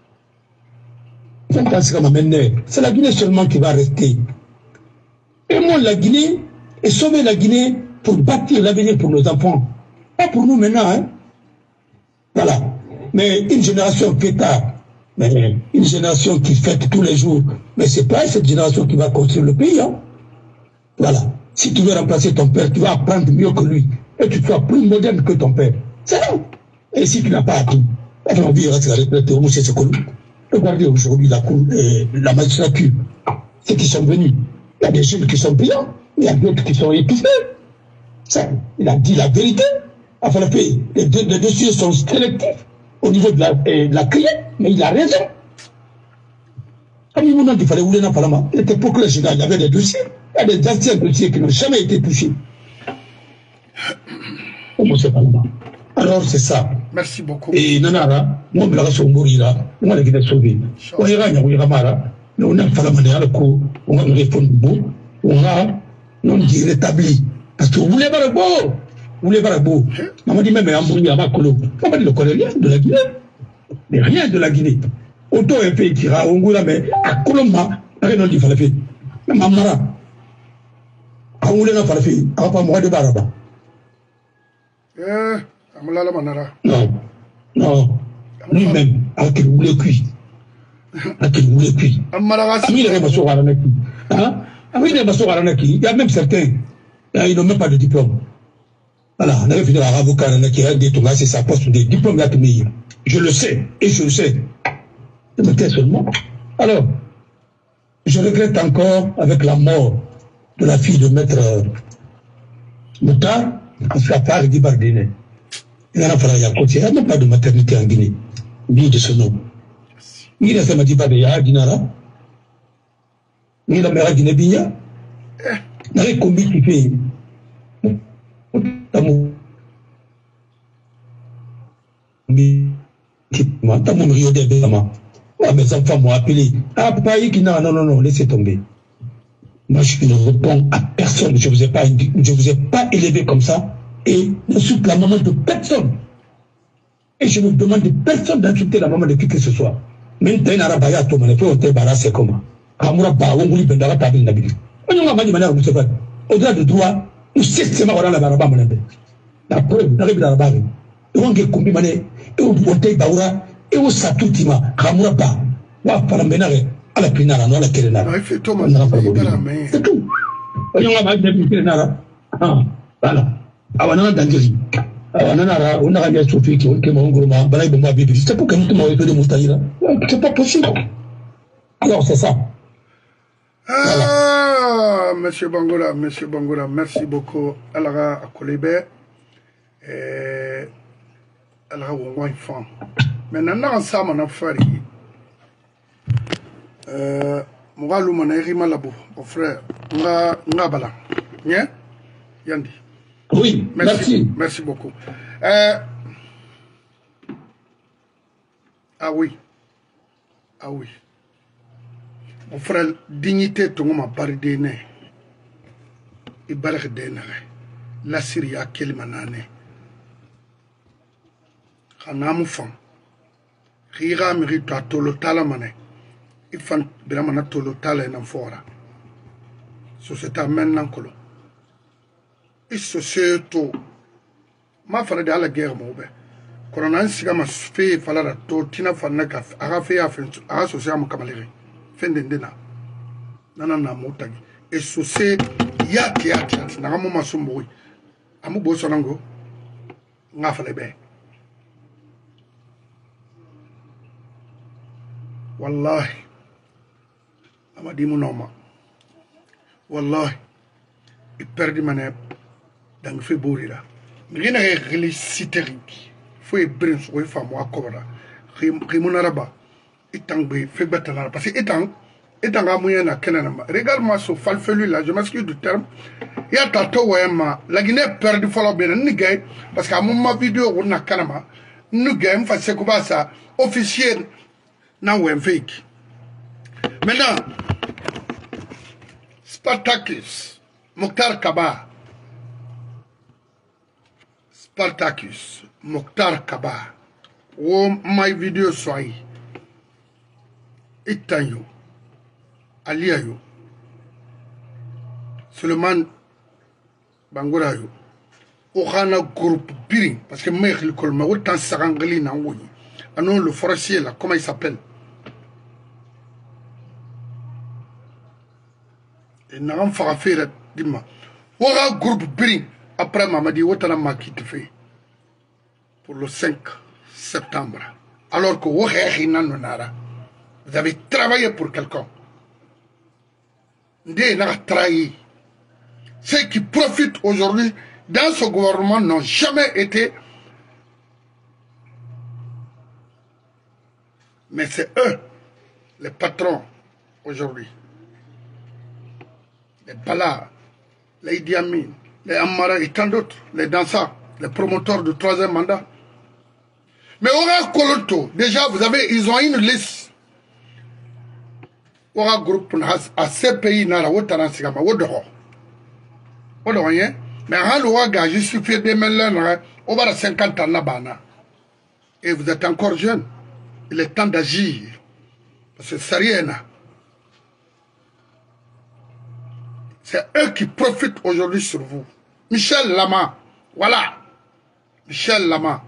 C'est la Guinée seulement qui va rester. Et moi, la Guinée, et sauver la Guinée pour bâtir l'avenir pour nos enfants. Pas pour nous maintenant, hein. Voilà. Mais une génération qui est tard, mais une génération qui fête tous les jours, mais c'est pas cette génération qui va construire le pays, hein. Voilà. Si tu veux remplacer ton père, tu vas apprendre mieux que lui. Et tu sois plus moderne que ton père. C'est ça. Et si tu n'as pas appris, la vie reste la retraite au Moussé Sekoulou. Regardez aujourd'hui la magistrature, ceux qui sont venus. Il y a des jeunes qui sont brillants, il y a d'autres qui sont étouffés. Ça, il a dit la vérité. Enfin, les dossiers sont sélectifs au niveau de la criée, mais il a raison. Il fallait rouler dans le Parlement. Il était procureur général, il y avait des dossiers. Il y a des anciens dossiers qui n'ont jamais été touchés. Alors c'est ça. Merci beaucoup. Et Nanara, moi je suis mourir, moi je suis sauvé. On ira, on a fait on a répondu, on a non dit rétabli. Parce que vous voulez voir le beau, maman dit même Ambouni à Makolo. Maman dit le connaît rien de la Guinée. Mais rien de la Guinée. Autant un pays qui ira, on goûte, mais à Colomba, rien n'a dit falafé. Même à Mara. À Oulena falafé, à pas moi de Baraba. Non, non, lui-même, avec le boulet cuit. Avec le boulet cuit. Il y a même certains, ils n'ont même pas de diplôme. Voilà, on avait fini à avocat, qui a dit, c'est sa poste de diplôme, il a tout mis. Je le sais, et je le sais. Je me tais seulement. Alors, je regrette encore avec la mort de la fille de maître Moutar, parce qu'à part Guy Bardine, il en a fallu à côté. Il n'y a même pas de maternité en Guinée, ni de ce nom. Il y a des maternité de Yaha Dinara, ni la mère Guinée Bigna, n'a rien commis qui fait. Rio de Béama. Mes enfants m'ont appelé. Ah, papa, non, laissez tomber. Moi, je ne réponds à personne. Je ne vous ai pas élevé comme ça. Et n'insulte la maman de personne. Et je ne demande de personne d'insulter la maman de qui que ce soit. Même si Arabaya Thomas, il faut c'est comment. Kamura Ba, on voulait Bendara Tabil Nabili. On a manié manière, au-delà du droit, on sait que c'est ma la Baraba Manabe. La preuve, n'arrive à la barre. Et on a commis mané, et on votait Baura, et on s'atoutima, Kamura Ba, wa Palambenare, à la Pinara, non à la Kérenara. C'est tout. On a manié de Kérenara. Ah, voilà. Awana Dangeli. Awana, on a bien Sophie qui est mon gourmand, Balai de Mabi. C'est pour que nous te de Moutaïra. C'est pas possible. Alors, c'est ça. Ah, Monsieur Bangola, merci beaucoup. Alara Akolebe. Alara Wongwai Fan. Maintenant, ensemble, on a fait. Mouralou Maneri Malabo, mon frère. Ngabala. Bien? Yandi. Oui, merci. Merci beaucoup. Ah oui. Mon frère, dignité, tout le monde m'a parlé de né. Il barre de né. La Syrie a quel manane. Hanam fam. Rira mérite à tout le talamane. Il faut vraiment tout le talent en fora. Société maintenant que l'on. Il se sait tout. Ma fara de la guerre, mon père. Quand on a un cigare, ma fille, fallait la tout. Tina fanaka, a fait à faire associé à mon camarade. Fin d'endena. Nanana motagi. Et ce c'est yati. Nagamu masumboui. Amu bosonango. Nga fallait bien. Wallahi. Amadi Mounoma. Wallahi. Il perdit ma nez. Dans le fait bourrira. Rien n'est rélicité. Faut y briller sur les femmes à Kobra. Rimonaraba. Itangbe, fait bâtard. Parce que étant à moyen à Kenanama. Regarde-moi ce falfelu là, je m'excuse du terme. Il y a tato ma. La Guinée perdu follow bien. Nigay. Parce qu'à mon vidéo, on a Kanama. Nous gagnons, face à ça. Officiel. Nan ou fake. Maintenant, Spartacus, Mokhtar Kaba. Spartacus, Mokhtar Kaba. Oh, my video soy. Itanyo. Aliayo. Suleiman Bangorayo. Ohana groupe Biring. Parce que moi, je le autant Sarangli n'a ouï. Ah non, le forestier là, comment il s'appelle? Et n'a pas fait faire, dis-moi. Voilà groupe Biring. Après, maman dit, où t'as la qui te fait? Pour le 5 septembre. Alors que vous avez travaillé pour quelqu'un. Vous avez trahi. Ceux qui profitent aujourd'hui dans ce gouvernement n'ont jamais été. Mais c'est eux, les patrons, aujourd'hui. Les Bala, les Idi Amin, les Amara et tant d'autres, les danseurs, les promoteurs du 3e mandat. Mais Ora Koloto, déjà, ils ont une liste. Ora groupe à ces pays, Nara, Wotaran Sigama, Wodoho. Wodoho, hein? Mais à l'Ouaga, je suis fait des mêlés, on va à 50 ans là-bas. Et vous êtes encore jeune. Il est temps d'agir. Parce que c'est rien. C'est eux qui profitent aujourd'hui sur vous. Michel Lama. Voilà. Michel Lama.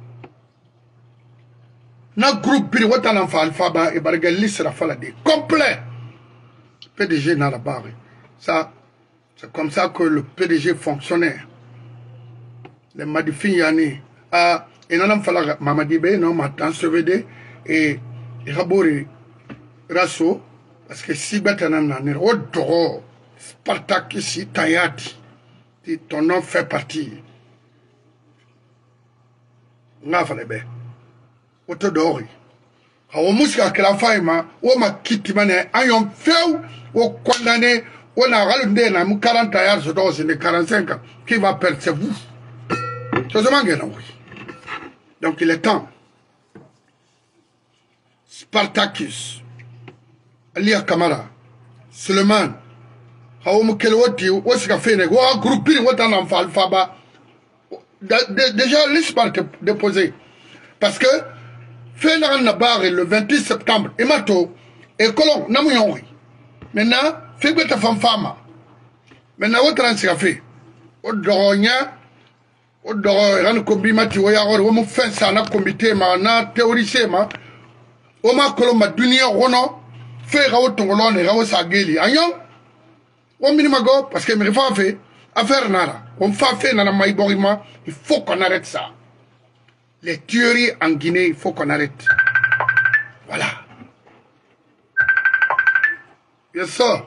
Notre groupe Biriwata Lanfa Alphaba et Bargali sera falade. Complet. PDG n'a la barre. Ça, c'est comme ça que le PDG fonctionnait. Les Madifin Yani. Et non, fala Mamadi Bey, non, maintenant, CVD, et Rabori Rasso, parce que si Batanan, au Doro, Spartakis, Tayati, ton nom fait partie. N'a fallu bien. Au Todori. Au Mouska, que la femme, ou ma kittimane, ayant fait, ou condamné, on a ralundé, n'a 40 ans, je dois, c'est 45 ans, qui va perdre, c'est vous. C'est ce que oui. Donc il est temps. Spartacus, Alia Kamara, Suleiman, Haoum Kelwati, Osika Fene, ou un groupe, ou un enfant alphabet. Déjà, liste par déposé. Parce que, Fénéral Nabar le 28 septembre, et Mato, et Colomb, Namouyon. Maintenant, fait que ta femme. Maintenant, où tu as fait? Au Doronia, au Doronia, au Kombimati, au Yaro, au fait ça, na comité, na théorisé, au ma Colomb, ma dunia, Rono, fait Rao Tongolon et Rao Sageli. Ayon, au minimago, parce que me fait affaire nara. On fait nana maïborima, il faut qu'on arrête ça. Les tueries en Guinée, il faut qu'on arrête. Voilà. Yes, sir.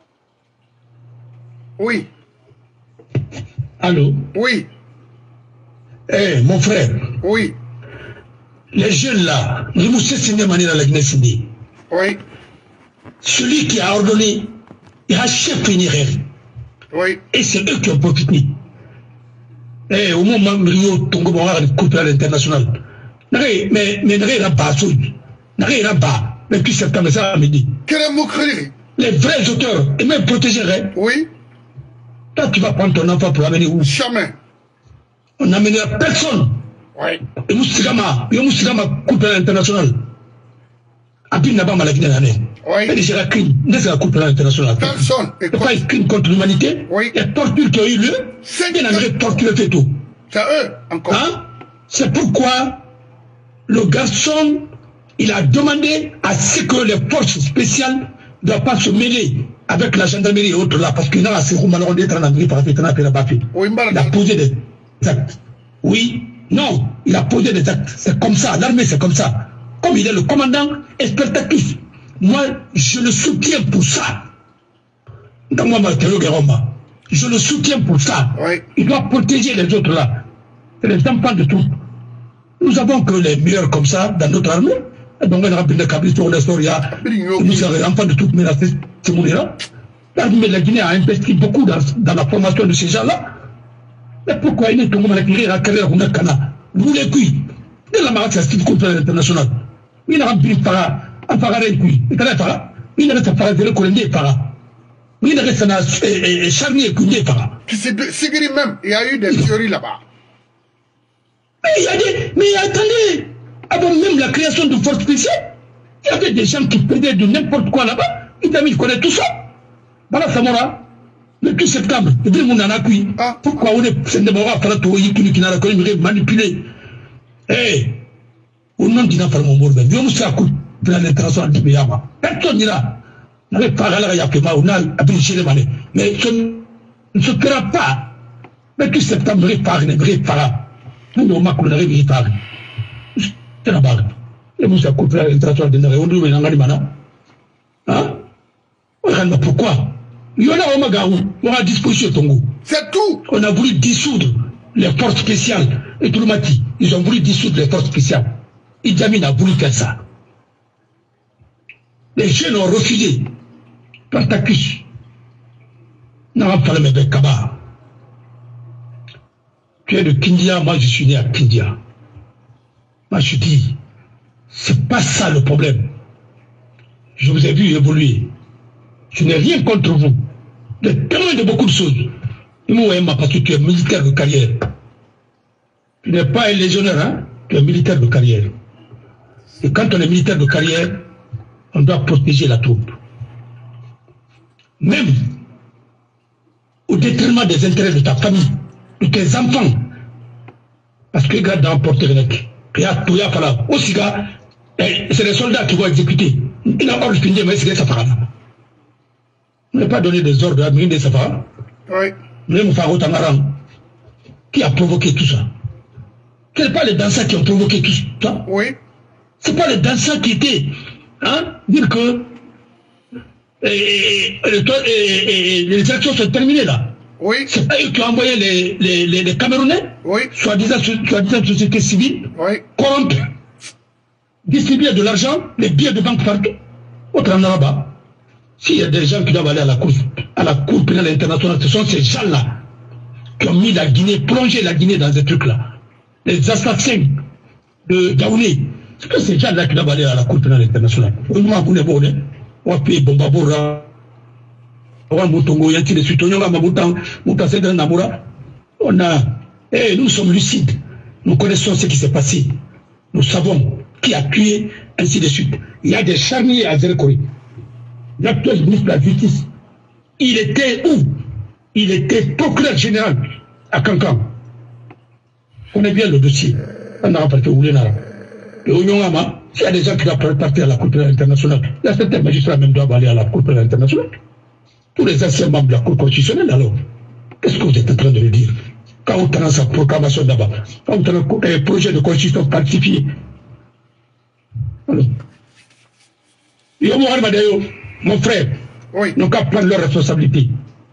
Oui. Allô? Oui. Eh, mon frère. Oui. Les jeunes là, nous sommes dans la Guinée. Oui. Celui qui a ordonné, il a chef Pénéraire. Oui. Et c'est eux qui ont profité. Eh, au moment où Rio Tongo va couper à l'international. Mais n'arrêtez pas, n'arrêtez pas. Le 8 septembre, ça me dit. Les vrais auteurs, et même protégeraient. Oui. Toi, tu vas prendre ton enfant pour l'amener où? Jamais. On n'amènera personne. Oui. Et Moussigama coupe à l'international. Après, n'a pas mal à l'année. Oui. Et c'est la crime. N'est-ce pas coupe à l'international? Personne. C'est pas une crime contre l'humanité. Oui. Il y a torture qui a eu lieu. C'est bien la torture fait tout. C'est eux, encore. Hein? C'est pourquoi le garçon, il a demandé à ce que les forces spéciales ne doivent pas se mêler avec la gendarmerie et autres là, parce qu'il y a assez de d'être en Amérique par rapport. Il a posé des actes. Oui, non, il a posé des actes. C'est comme ça, l'armée c'est comme ça. Comme il est le commandant Spartacus, moi je le soutiens pour ça. Dans moi, je le soutiens pour ça. Oui. Il doit protéger les autres là. C'est les enfants de tout. Nous avons que les meilleurs comme ça dans notre armée. Et donc, on a rappelé le cabis sur l'histoire. Nous sommes les enfants de toutes menacés. C'est mon là. L'armée de la Guinée a investi beaucoup dans la formation de ces gens-là. Mais pourquoi il est tombé dans la carrière de Cana? Vous les cuits. De la marque, c'est contre l'international. Il n'a pas para. Un pareil cuit. Il n'a pas. Il n'a pas para de le colonier para. Il n'a pas charnier cuit para. C'est même. Il y a eu des théories là-bas. Mais attendez, avant même la création de forces spéciales, il y avait des gens qui pesaient de n'importe quoi là-bas. Ils avaient connaît tout ça. Voilà Samora, le 8 septembre, le 2 monde en a cuit. Pourquoi on est qui n'a pas manipulé? Eh, au nom d'un enfant, mon bourbe, Dieu nous a coupé à l'international du Biyama. Personne n'ira. On n'avait pas la Yakema, on a abrégé les manées. Mais ce ne se fera pas. Le 8 septembre, ne pas. Nous avons coupé par c'est la barre. Et vous avez coupé l'international de Nare, on nous met en Alimana. Hein? Pourquoi? Il y en a au Magaou, on a disposition de Tongo. C'est tout. On a voulu dissoudre les forces spéciales et tout le matin. Ils ont voulu dissoudre les forces spéciales. Idi Amin a voulu faire ça. Les jeunes ont refusé. Spartacus. Non, il fallait me faire Kaba. Tu es de Kindia, moi je suis né à Kindia. Moi je dis, c'est pas ça le problème. Je vous ai vu évoluer. Je n'ai rien contre vous. Vous êtes témoin de beaucoup de choses. Parce que tu es militaire de carrière. Tu n'es pas un légionnaire, hein? Tu es militaire de carrière. Et quand on est militaire de carrière, on doit protéger la troupe. Même au détriment des intérêts de ta famille, de tes enfants. Parce que regarde dans Porte Renec, aussi c'est les soldats qui vont exécuter. Il n'a pas fini, mais c'est ça. On n'a pas donné des ordres à Mine de Safa. Oui. Même Faro Tamaran, qui a provoqué tout ça. Ce n'est pas les danseurs qui ont provoqué tout ça. Oui. Ce n'est pas les danseurs qui étaient, dire que les élections sont terminées là. Oui. C'est pas eux qui ont envoyé les Camerounais, oui. Soi-disant société civile, oui. corrompre, distribuer de l'argent, les billets de banque partout. Autre en là-bas. S'il y a des gens qui doivent aller à la Cour pénale internationale, ce sont ces gens-là qui ont mis la Guinée, plongé la Guinée dans ces trucs-là. Les assassins de Gaoulé. C'est que ces gens-là qui doivent aller à la Cour pénale internationale. On a nous sommes lucides. Nous connaissons ce qui s'est passé. Nous savons qui a tué, ainsi de suite. Il y a des charniers à Zérekori. L'actuel ministre de la Justice, il était où? Il était procureur général à Cancan. On connaît bien le dossier. On a rapporté où les Nara. Et au Nyongama, s'il y a des gens qui doivent partir à la Cour pénale internationale, il y a certains magistrats même doivent aller à la Cour pénale internationale. Tous les anciens membres de la Cour constitutionnelle, alors, qu'est-ce que vous êtes en train de le dire? Quand on a sa proclamation d'abord, quand on a un projet de constitution partifié. Alors, mon frère, oui. N'ont qu'à prendre leurs responsabilités.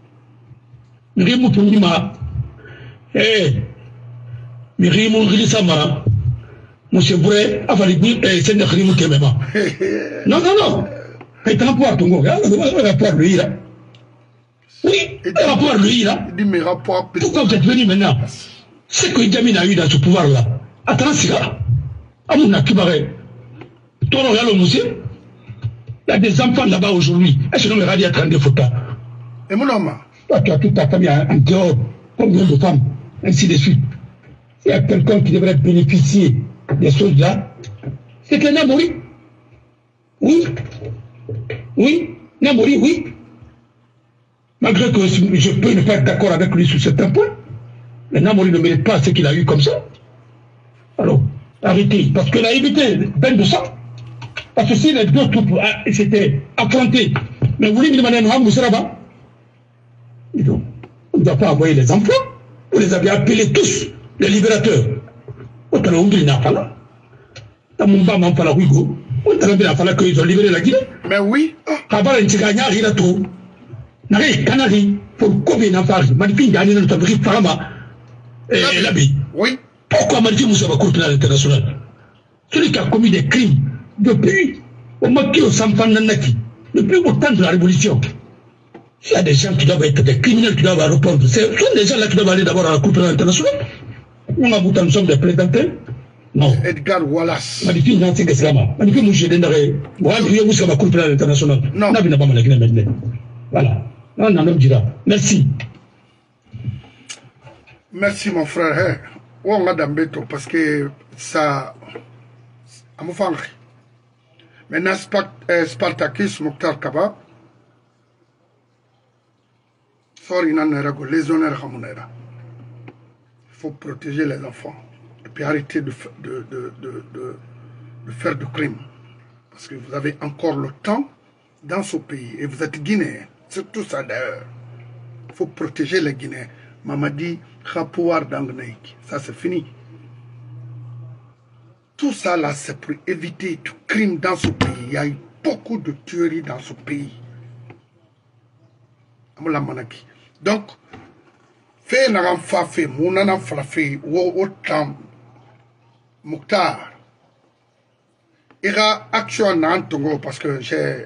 Monsieur Bouré, a fallu dire, c'est une crime qui est même. Non, non, non. Et t'en pouvoir ton gars, on va pouvoir lui là. Oui, on va pouvoir lui là. Pourquoi vous êtes venu maintenant? C'est que Idamine a eu dans ce pouvoir-là. Attends, c'est là. À mon akibaré. Ton regard le monsieur. Il y a des enfants là-bas aujourd'hui. Est-ce que nous regardons à 32 photos? Et mon homme? Toi, tu as toute ta famille en dehors. Combien de femmes? Ainsi de suite. S'il y a quelqu'un qui devrait bénéficier des choses là, c'est que Namori. Oui. Oui. Namori, oui. Malgré que je peux ne pas être d'accord avec lui sur certains points, mais Namori ne mérite pas ce qu'il a eu comme ça. Alors, arrêtez. Parce qu'il a évité peine de sang. Parce que si les deux troupes s'étaient affrontés, mais vous voulez me demander un vous serez là-bas? On ne doit pas envoyer les enfants. Vous les avez appelés tous les libérateurs. On t'a dit n'a pas là. Dans mon bas, on parle Ouigo. On t'a dit qu'ils ont libéré la Guinée. Mais oui. Kabal et Tiganya, il a tout. N'arrête, Canari, pour combien d'enfants? Manipine, Gagné, notre brief, Parama. Et l'habit. Oui. Pourquoi Manipine Moussa va courter à l'international? Celui qui a commis des crimes depuis au Maki au Sampan Nanaki, depuis au temps de la Révolution. Il y a des gens qui doivent être des criminels qui doivent répondre. Ce sont des gens là qui doivent aller d'abord à la Cour pénale internationale. On a nous sommes des prédateurs. Non. Edgar Wallace. Magnifique, non, c'est que c'est là. Magnifique, moi, j'ai des narrés. Moi, je vous sur la Cour pénale internationale. Non. On a vu d'abord la Guinée maintenant. Voilà. Non, non, non, dira. Merci. Merci, mon frère. On a d'ambeto parce que ça. À mon frère. Maintenant, Spartacus Mokhtar Kaba. Les honneurs il faut protéger les enfants et puis arrêter de faire de crimes. Parce que vous avez encore le temps dans ce pays et vous êtes Guinéens. C'est tout ça d'ailleurs. Il faut protéger les Guinéens. Mamadi Khapouar Dangnaïk. Ça c'est fini. Tout ça là c'est pour éviter tout crime dans ce pays. Il y a eu beaucoup de tueries dans ce pays. Donc, fait n'a pas fait, mon n'a pas fait, ou autant, Mokhtar. Il y a action dans Tongo parce que j'ai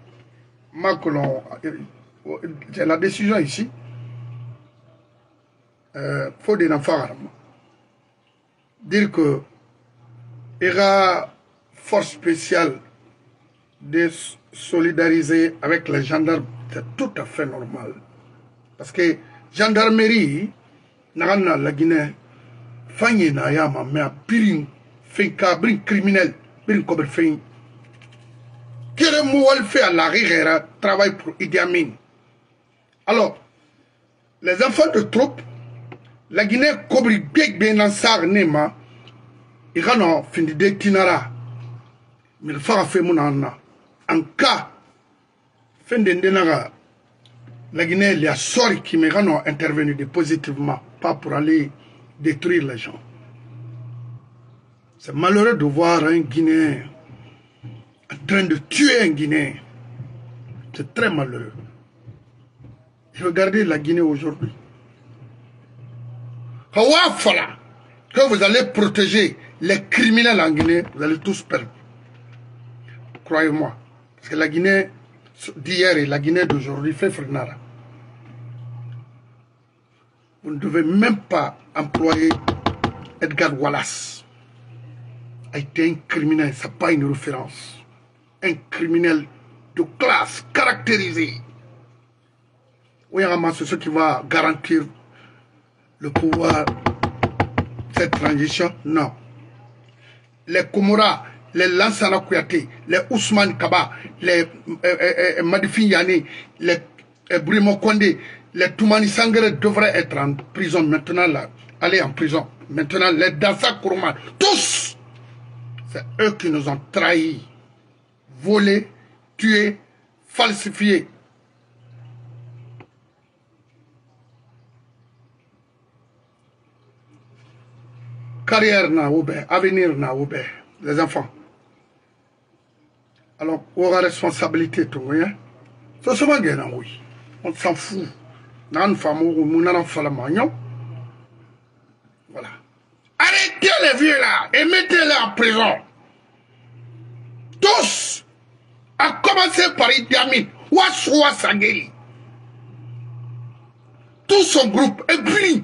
la décision ici. Faut des enfants. Dire que il y a force spéciale de solidariser avec les gendarmes, c'est tout à fait normal. Parce que gendarmerie, la Guinée, Fanny na yama, mais à Pirin, fait cabrin criminel, Pirin comme fin. Quel mot fait à la rigueur, travail pour Idi Amin. Alors, les enfants de troupes, la Guinée cobri bien dans sa nema, ils ont fini de Tinara. Mais le phare a fait mon anna. En cas, fin de la Guinée, il y a sorti qui me ont intervenu positivement, pas pour aller détruire les gens. C'est malheureux de voir un Guinéen en train de tuer un Guinéen. C'est très malheureux. Regardez la Guinée aujourd'hui. Que vous allez protéger les criminels en Guinée, vous allez tous perdre. Croyez-moi. Parce que la Guinée d'hier et la Guinée d'aujourd'hui fait frenara. Vous ne devez même pas employer Edgar Wallace. A été un criminel, ça n'a pas une référence. Un criminel de classe, caractérisé. Oui, c'est ce qui va garantir le pouvoir, cette transition. Non. Les Komora, les Lansana Kouyaté, les Ousmane Kaba, les Madifi Yane, les Brimo Kondé, les Toumani Sangere devraient être en prison maintenant, là, aller en prison. Maintenant, les Dassa Kourouman, tous, c'est eux qui nous ont trahis, volés, tués, falsifiés. Carrière na oubé, avenir na oubé, les enfants. Alors, on aura responsabilité tout, hein. C'est souvent bien, oui. On s'en fout. Nan femme ou mon enfant la magnon. Voilà. Arrêtez les vieux là et mettez-les en prison. Tous, à commencer par Idi Amin, Ouassoua Sangeli. Tout son groupe est pris.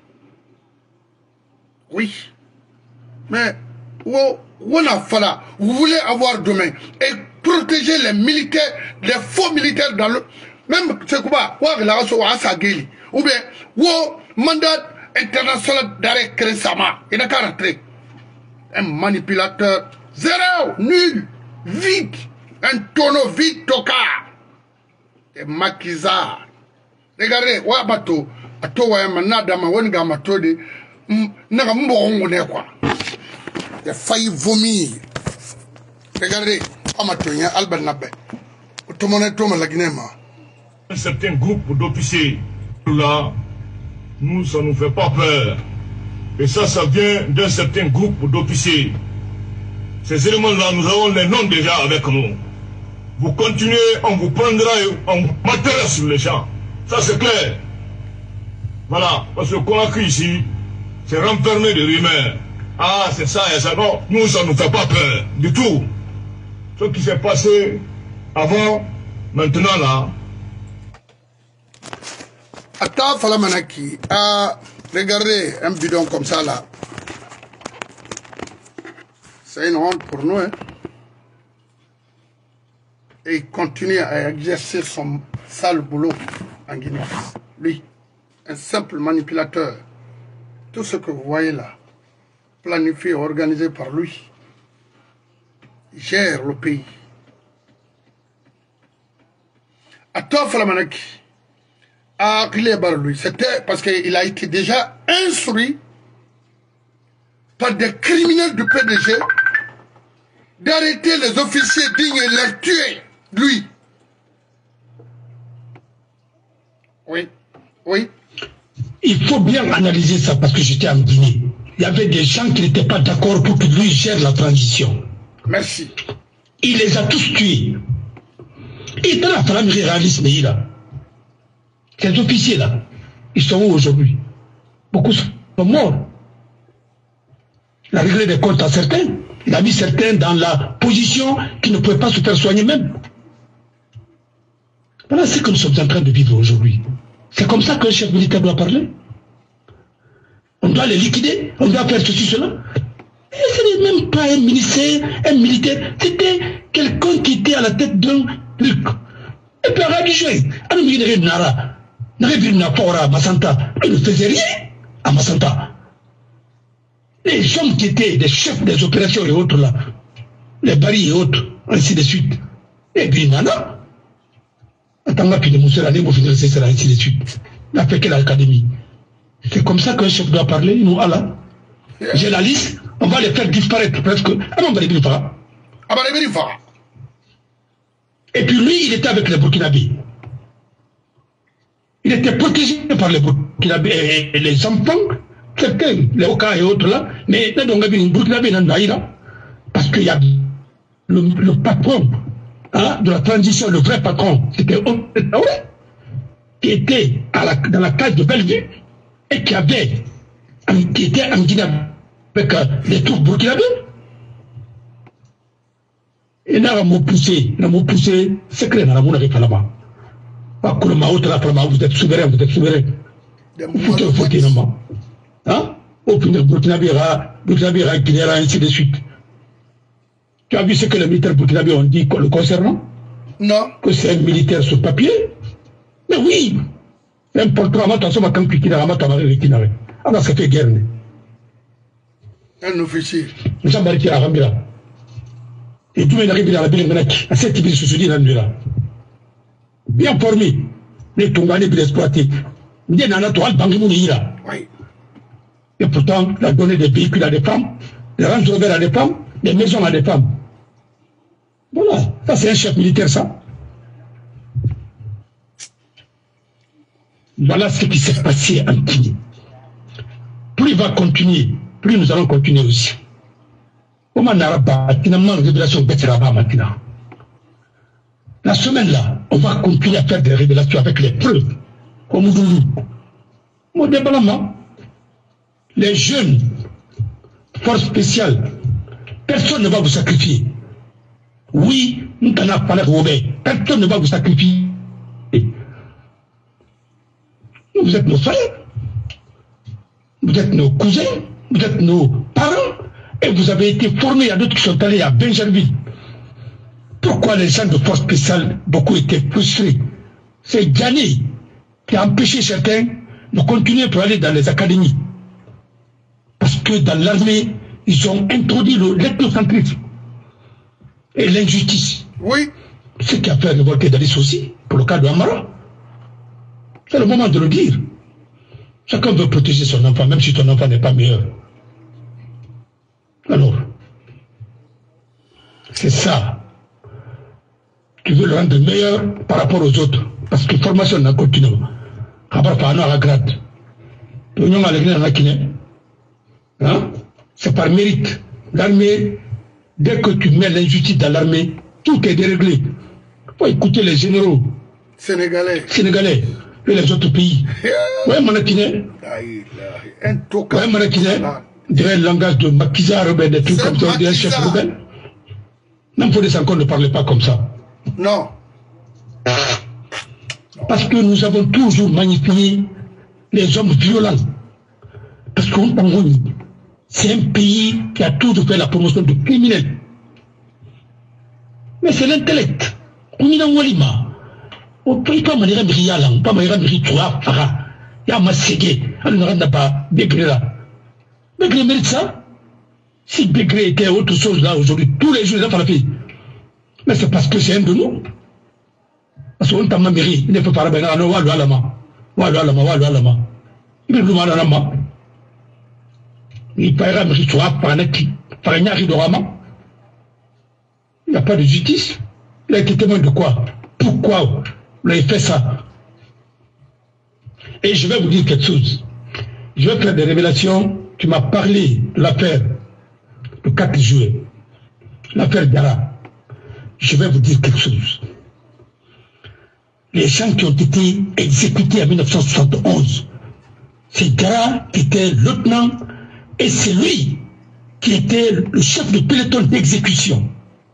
Oui. Mais, vous voulez avoir demain et protéger les militaires, les faux militaires dans le... Même, c'est quoi? Ou bien, mandat international d'arrêt Krensama. Il n'a qu'à rentrer. Un manipulateur zéro, nul, vide. Un tonneau vide, tocard. Des maquisards. Regardez, Wabato, Atowa Manadama, Wengamato de... Quoi. Il a failli vomir. Regardez, Albert Nabé. Un certain groupe d'officiers, là, nous, ça ne nous fait pas peur. Et ça vient d'un certain groupe d'officiers. Ces éléments-là, nous avons les noms déjà avec nous. Vous continuez, on vous prendra et on vous mettra sur les champs. Ça, c'est clair. Voilà, parce que qu'on a cru ici, c'est renfermé de rumeurs. Ah, c'est ça et ça. Non, nous, ça ne nous fait pas peur du tout. Ce qui s'est passé avant, maintenant là. Attends, Falamanaki, regardez un bidon comme ça là. C'est une honte pour nous. Hein? Et il continue à exercer son sale boulot en Guinée. Lui, un simple manipulateur. Tout ce que vous voyez là, planifié, organisé par lui, gère le pays. Attends, Falamanaki, c'était parce qu'il a été déjà instruit par des criminels du PDG d'arrêter les officiers dignes et les tuer, lui. Oui, oui. Il faut bien analyser ça parce que j'étais en Guinée. Il y avait des gens qui n'étaient pas d'accord pour que lui gère la transition. Merci. Il les a tous tués. Et dans la famille réaliste, là, ces officiers-là, ils sont où aujourd'hui? Beaucoup sont morts. Il a réglé des comptes à certains. Il a mis certains dans la position qui ne pouvaient pas se faire soigner même. Voilà ce que nous sommes en train de vivre aujourd'hui. C'est comme ça qu'un chef militaire doit parler. On doit les liquider, on doit faire ceci, cela. Et ce n'est même pas un militaire, c'était quelqu'un qui était à la tête d'un truc. Et puis, il ne faisait rien à Massanta. Les hommes qui étaient des chefs des opérations et autres là, les barils et autres, ainsi de suite. Et puis, nana, attends, puis les mousseurs, allez, vous finirez, c'est ainsi de suite. Il n'a fait que l'académie. C'est comme ça qu'un chef doit parler, nous, Allah. J'ai la liste, on va les faire disparaître presque. Et puis lui, il était avec les Burkinabés. Il était protégé par les Burkinabés et les enfants Certains, les Oka et autres là, mais là, donc, Burkina Faso, parce qu'il y a le patron de la transition, le vrai patron, c'était Traoré, qui était dans la case de Bellevue et qui était en Guinée avec les troupes burkinabés. Et là, on m'a poussé, secret dans la moune avec Falama. Vous êtes souverain, vous êtes souverain. Vous êtes foutu, non? Hein? Au final, Burkinabé, Guinée, ainsi de suite. Tu as vu ce que les militaires burkinabés ont dit le concernant? Non. Que c'est un militaire sur papier? Mais oui! C'est important, attention, quand tu quittes la Kinare. Alors, ça fait guerre. Un officier. Nous sommes arrêtés à Rambira. Et tout le monde arrive à la Bélenganak, à cette type de société dans le bien formé, les Tongolais pour l'exploiter. Oui. Et pourtant, il a donné des véhicules à des femmes, des rangs rovers à des femmes, des maisons à des femmes. Voilà, ça c'est un chef militaire, ça. Voilà ce qui s'est passé en Guinée. Plus il va continuer, plus nous allons continuer aussi. La semaine-là, on va continuer à faire des révélations avec les preuves. Comme nous développement, les jeunes, forces spéciales, personne ne va vous sacrifier. Oui, nous t'en avons parlé, Robert. Personne ne va vous sacrifier. Vous êtes nos frères, vous êtes nos cousins, vous êtes nos parents, et vous avez été formés. Il y a d'autres qui sont allés à Benjerville. Pourquoi les gens de force spéciale, beaucoup étaient frustrés? C'est Gianni qui a empêché certains de continuer pour aller dans les académies. Parce que dans l'armée, ils ont introduit l'ethnocentrisme et l'injustice. Oui. Ce qui a fait révolter Dalis aussi, pour le cas de Amara. C'est le moment de le dire. Chacun veut protéger son enfant, même si ton enfant n'est pas meilleur. Alors, c'est ça. Tu veux le rendre meilleur par rapport aux autres. Parce que formation n'a continué. C'est par mérite. L'armée, dès que tu mets l'injustice dans l'armée, tout est déréglé. Il faut écouter les généraux sénégalais et les autres pays. Ouais, Manakine. Ouais, Manakine. Dirait le langage de Makiza, Robert, des trucs comme ça, des chefs rebelles. Même Fodé Sanko ne parlait pas comme ça. Non. Parce que nous avons toujours magnifié les hommes violents. Parce que c'est un pays qui a toujours fait la promotion de criminels. Mais c'est l'intellect. On est dans Walima. On ne peut pas manier Brialan, on ne peut pas manier Brialan, Farah. Il y a Masségué, on ne pas Bégré là. Bégré mérite ça. Si Bégré était autre chose là aujourd'hui, tous les jours, il a fait la fille. Mais c'est parce que c'est un de nous. Parce qu'on t'a mairie, il ne peut pas revenir à nous, Walama. Il peut nous demander à la il paiera me rituel par un yari de Rama. Il n'y a pas de justice. Il a été témoin de quoi? Pourquoi vous avez fait ça? Et je vais vous dire quelque chose. Je vais faire des révélations. Tu m'as parlé de l'affaire le 4 juillet. L'affaire Gara. Je vais vous dire quelque chose. Les gens qui ont été exécutés en 1971, c'est Gara qui était lieutenant et c'est lui qui était le chef de peloton d'exécution.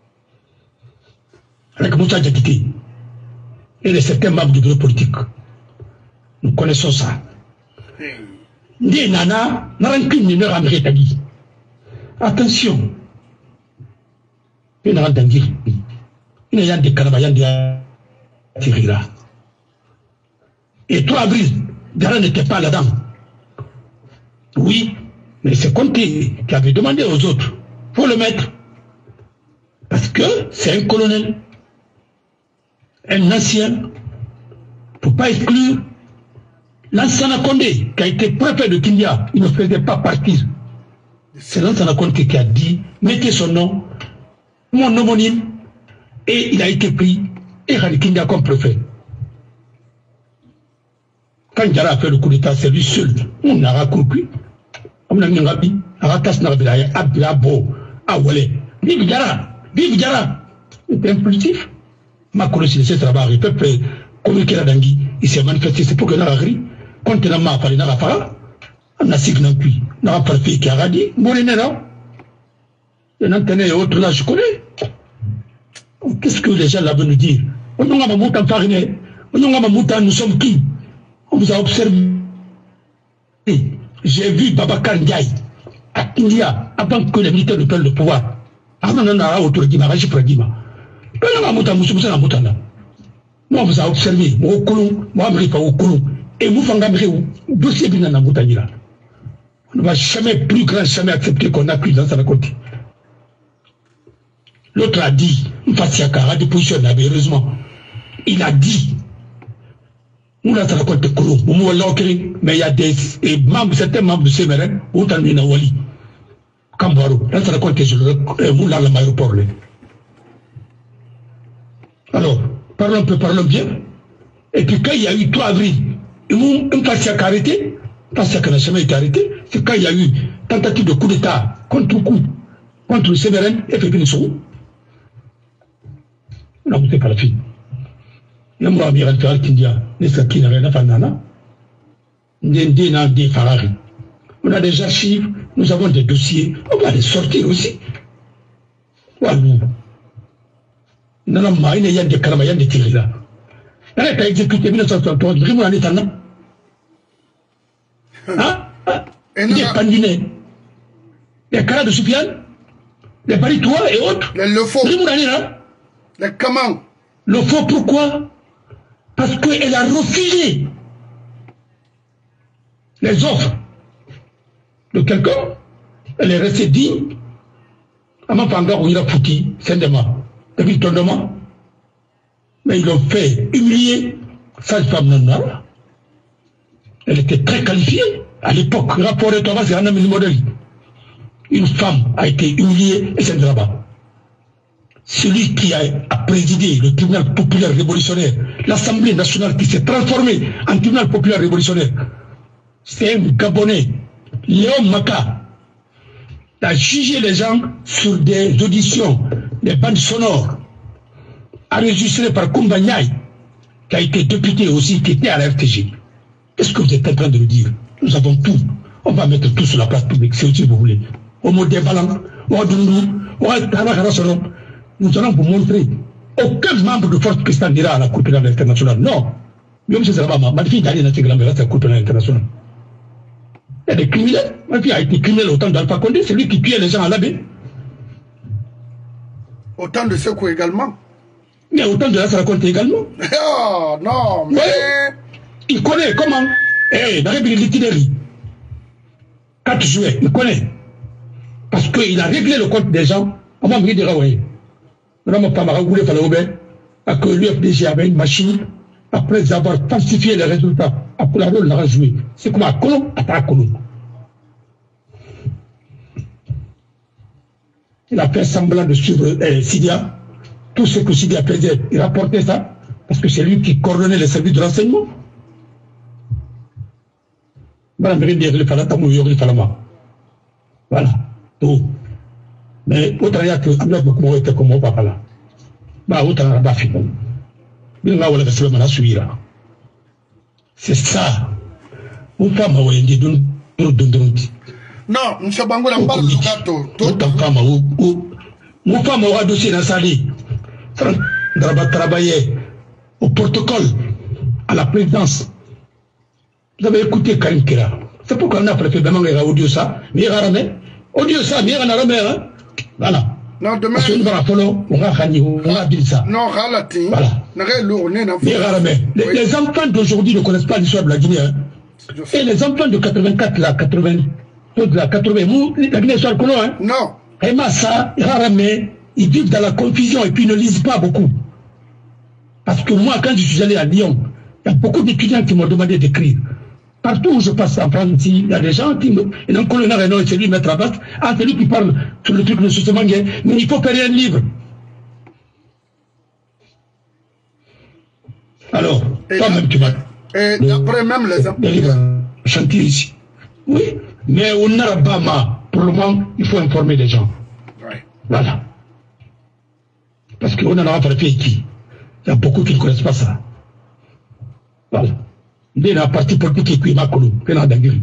Avec Moussa Diakité et les certains membres du bureau politique. Nous connaissons ça. Des nanas, n'arrêtent mineur à Mérétali. Attention. Il n'y a rien d'angir. Il n'y a rien de Kanabayan de Tirira. Et 3 avril, Gara n'était pas là-dedans. Oui, mais c'est Conté qui avait demandé aux autres. Il faut le mettre. Parce que c'est un colonel. Un ancien. Il ne faut pas exclure l'ancien Condé qui a été préfet de Kindia. Il ne faisait pas partie. C'est l'ancien Condé qui a dit, mettez son nom, mon homonyme, et il a été pris et Radi Kindia comme préfet. Quand Gara a fait le coup d'état, c'est lui seul. On a raccourci. comme la Ngabi, Aratas Narbila, Abdila Bo, Awale, Vive Gara, c'est impulsif. Ma colonie, c'est travail, il peut communiquer la dangui, il s'est manifesté, c'est pour que la gris, quand il a marre, il n'a pas fait, on a signé un puits, on n'a pas fait qui a dit, bon, il n'est là. Il y en a un autre là, je connais. Qu'est-ce que les gens là veulent nous dire? On nous a mamoutan fariné, on nous a mamoutan, nous sommes qui? On vous a observé. J'ai vu Babacar Ndiaye à Kindia avant que les militaires ne prennent le pouvoir. Avant on a autour de Dima, Raji Pradima. Moi, on vous a observé, moi, au Koulou, moi, je pas au Koulou, et vous, Fangamré, dossier bien dans Moutanira. On ne va jamais, plus grand, jamais accepter qu'on accuse dans sa côté. L'autre a dit, Mfassiaka a dépositionné, heureusement. Il a dit, nous, là, ça raconte Koulou, mais il y a des membres, certains membres de CMRN, où t'en es Wali, Kambaro, là, ça raconte, vous, là, l'aéroport, là. Alors, parlons bien. Et puis quand il y a eu 3 avril, un patient qui a arrêté, patient qui n'a jamais été arrêté, c'est quand il y a eu tentative de coup d'État contre le CMRN et fait venir sur on n'a pas la fille. Il y a un amiral fédéral qui dit, n'est-ce n'a rien à faire, nana. Des Ferrari. On a des archives, nous avons des dossiers, on va les sortir aussi. Voilà. Non, il y a des caramayan de Tirila. Elle a exécuté 1963, vraiment en état là. Des pandinés, des caras de Soufiane, des baritois et autres. Le faux. Les comment? Le faux, pourquoi? Parce qu'elle a refusé les offres de quelqu'un. Elle est restée digne. Ama Fanga ou il a foutu, Sendema. Depuis le tournement, mais ils l'ont fait humilier. Cette femme non. Elle était très qualifiée. À l'époque, rapport de Thomas, c'est un homme modèle. Une femme a été humiliée et c'est un drama. Celui qui a présidé le tribunal populaire révolutionnaire, l'Assemblée nationale qui s'est transformée en tribunal populaire révolutionnaire, c'est un Gabonais, Léon Maka, qui a jugé les gens sur des auditions, des bandes sonores, enregistrées par Koumba Ndiaye, qui a été député aussi, qui était à la RTG. Qu'est-ce que vous êtes en train de nous dire? Nous avons tout. On va mettre tout sur la place publique, si vous voulez. Au mot des ballons, au Dundu, au Tarakarasolo, nous allons vous montrer. Aucun membre de force christiane n'ira à la Cour pénale internationale. Non. Même si c'est là-bas, ma fille d'aller dans la Cour pénale internationale. Il y a des criminels. Ma fille a été criminelle au temps d'Alpha Condé, c'est lui qui tuait les gens à l'abbé. Autant de Sekou également. Mais autant de la raconte également. Oh non, mais. Ouais. Il connaît comment. Dans l'itinéraire. 4 juillet, il connaît. Parce qu'il a réglé le compte des gens. On m'a dit de renvoyer. On n'a pas voulu faire le que l'UFDG avait une machine. Après avoir falsifié les résultats, après la rôle l'a joué. C'est comme à Colomb, à Colomb. Il a fait semblant de suivre Sidia. Tout ce que Sidia faisait, il rapportait ça, parce que c'est lui qui coordonnait les services de renseignement. Voilà. Tout. Mais autant il y a que Amna Bokomo était comme mon papa là. Bah, autant la bafi. C'est ça. Ou pas ma wendi d'un. Non, M. Bangola parle de gâteau. Autant pas ma ou. Mon femme aura dossier dans sa vie. Travailler au protocole, à la présidence. Vous avez écouté Karim Kira. C'est pourquoi on a préféré demander à audio ça. Mais il y a ramé. Audio ça, mais il y a ramé. Voilà. Non, demain. On a dit ça. Non, Ralati. Voilà. Les enfants d'aujourd'hui ne connaissent pas l'histoire de la Guinée. Hein. Et les enfants de 84, là, 80, la 80, la Guinée soit le colon, hein. Non. Et Massa, Raramé, ils vivent dans la confusion et puis ils ne lisent pas beaucoup. Parce que moi, quand je suis allé à Lyon, il y a beaucoup d'étudiants qui m'ont demandé d'écrire. Partout où je passe en France, il y a des gens qui me... Et donc, le colonel, c'est lui, maître Abbas. Ah, c'est lui qui parle sur le truc de justement, mais il faut faire un livre. Alors, toi-même, tu vas... Et d'après même les... Des livres chantiers ici. Oui, Mais on n'a pas mal. Pour le moment, il faut informer les gens. Ouais. Voilà. Parce qu'on en a fait qui. Il y a beaucoup qui ne connaissent pas ça. Voilà. Il y a un parti politique qui est Makolo, qui est dans Dangiri.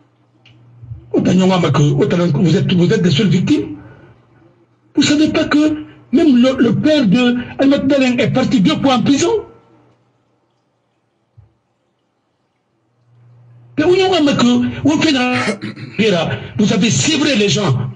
Vous êtes des seules victimes. Vous ne savez pas que même le père de Ahmed Daleng est parti 2 fois en prison. Vous avez ciblé les gens.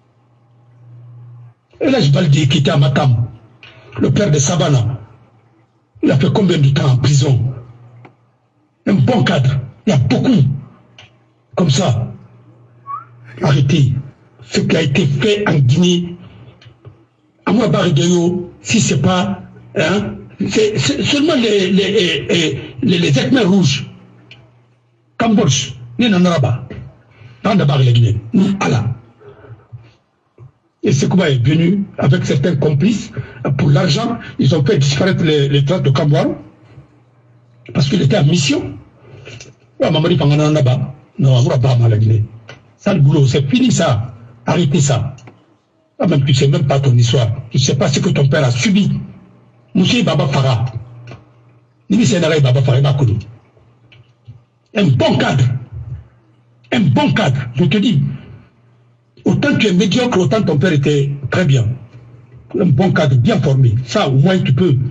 Et là, je Baldi qui était à Matam, le père de Sabana, il a fait combien de temps en prison? Un bon cadre. Il y a beaucoup comme ça. Arrêtez. Ce qui a été fait en Guinée, à moi, Barideo, si c'est pas, hein, c'est seulement les Khmers rouges. Cambodge, ni Nanaraba, dans la barre de la Guinée, Allah. Et Sekouba est venu avec certains complices pour l'argent. Ils ont fait disparaître les traces de Cambouane parce qu'il était en mission. Mamadi Pangananaba, non, on va pas mal la Guinée. Ça le boulot, c'est fini ça. Arrêtez ça. Ah, même tu ne sais même pas ton histoire. Tu ne sais pas ce que ton père a subi. Moussi Baba Farah. Nibi Sénaré Baba Farah Bakoudou. Un bon cadre. Un bon cadre, je te dis. Autant tu es médiocre, autant ton père était très bien. Un bon cadre, bien formé. Ça, au moins, tu peux.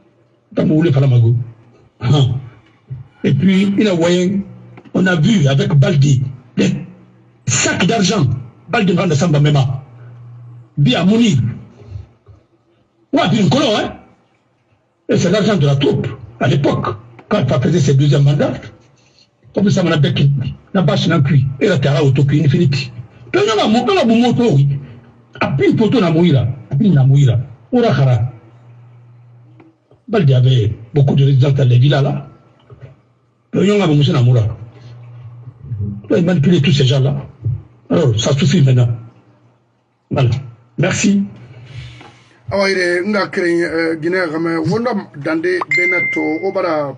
Et puis, il a voyé, on a vu avec Baldi, des sacs d'argent. Baldi de Samba Mema. Bien Mounir. Ouais, bien Nkolo, hein. Et c'est l'argent de la troupe, à l'époque, quand il faisait ses 2e mandat. Comme ça, on a béqué, la bâche n'a cuit, et la terre auto cuit, infinity. Puis on a mon moto, oui. Après, une poteau n'a mouillé là. Après, il n'a mouillé là. Orakara. Baldi avait beaucoup de résidents dans les villas là. Puis on a mon n'a moura. Il manipulé tous ces gens-là. Alors, ça suffit maintenant. Voilà. Merci. Alors, il est nga créé Guinée, mais on a dans des Benato, au bara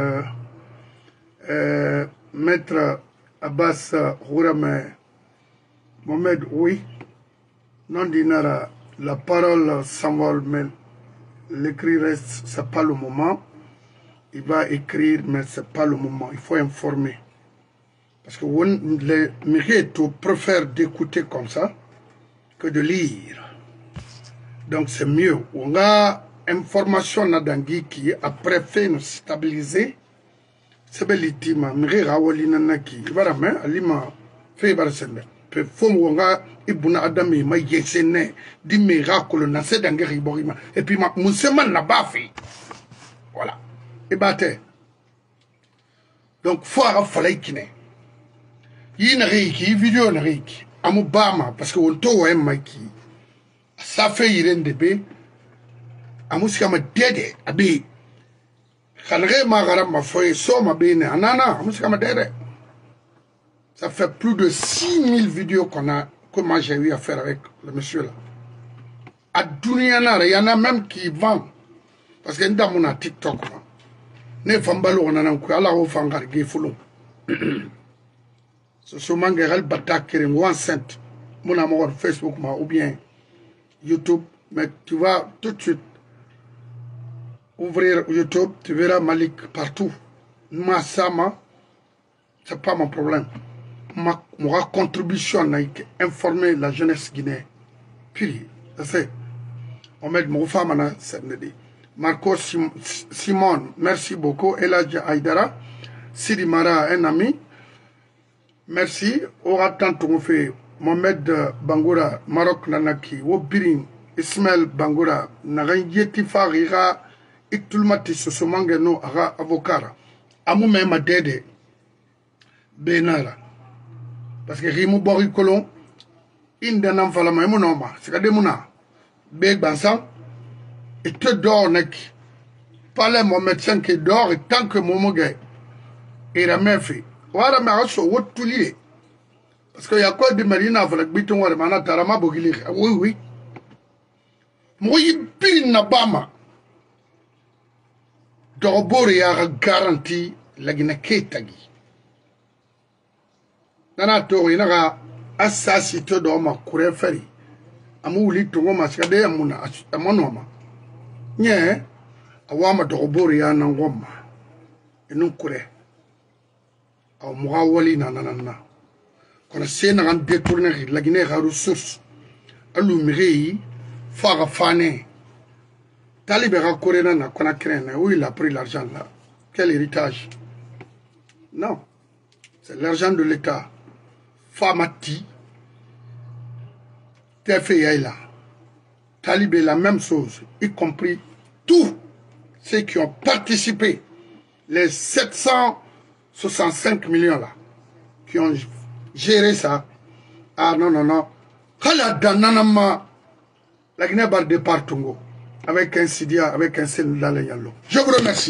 Maître Abbas Rourame Mohamed, oui, non dinara, la parole s'envole, mais l'écrit reste, c'est pas le moment. Il va écrire, mais c'est pas le moment. Il faut informer. Parce que les mérites préfèrent d'écouter comme ça que de lire. Donc c'est mieux. On a information Nadangi qui après fait nous stabiliser. C'est bel itima. Mérite Rawalina Naki. Il va ramener Alima fait Barsende. Peu fond on a Ibuna Adami ma yesene di miracle na c'est d'angeri borima. Et puis ma Mousseman n'a pas fait. Voilà. Et batté. Donc faut avoir kine. Il n'arrive vidéo n'arrive. Amubama parce que on tourne Mikey. Ça fait Irène de B. Amusikama dede abi. Khalre Magarama foye so ma bene anana Amusikama dede. Ça fait plus de 6000 vidéos que moi j'ai eu à faire avec le monsieur là. À Douniana, il y en a même qui vendent. Parce qu'il y a un TikTok. Ne fambalo on a un coup, Allah au fangar gefoulou. Ce sont manguerel batak qui est 1 cent. Mon amour Facebook ou bien YouTube. Mais tu vas tout de suite ouvrir YouTube, tu verras Malik partout. Moi, ça, c'est pas mon problème. Ma contribution à informer la jeunesse guinéenne. Puis, c'est on met mon femme c'est Marco Simon, merci beaucoup. Eladja Aïdara, Sidi Mara, un ami. Merci. Aura tant qu'on fait. Mohamed Bangoura, Maroc Nanaki, Wobirin, Ismaël Bangoura, Naranjeti Farira, Iktulmati Sosomangeno, Ara Avokara. Amoume Madede, Benara. Parce que Rimou Borikolon, Indanam Falama, Emunoma, c'est que Demouna, Beg Bansan, et te dors, Nek. Parlez mon médecin qui dort, et tant que mon gars, et la même fait. Voilà, mais je suis tout lié. Parce qu'il y a quoi de Marina avec Biton ou Mana Tarama Bogili. Oui, oui. Moi, il Nabama. Dorobori a garanti la Guinée-Kétagi. nana to ina ga asasi to do ma kure feri amu wuli to ma ska de amuna amono ma nye awama to bori ya na ngoma inu kure aw muga wali na kono sena kan détourner la Guinée ga ressources alu miri faga fane talibé ga kure na kona crène où il a pris l'argent là. Quel héritage? Non, c'est l'argent de l'État. Famati, Tefeyaïla, Talibé, la même chose, y compris tous ceux qui ont participé, les 765 millions là, qui ont géré ça. Ah non, non, non. La Guinée va départ Tongo, avec un Sidia, avec un Sénégal Yallo. Je vous remercie.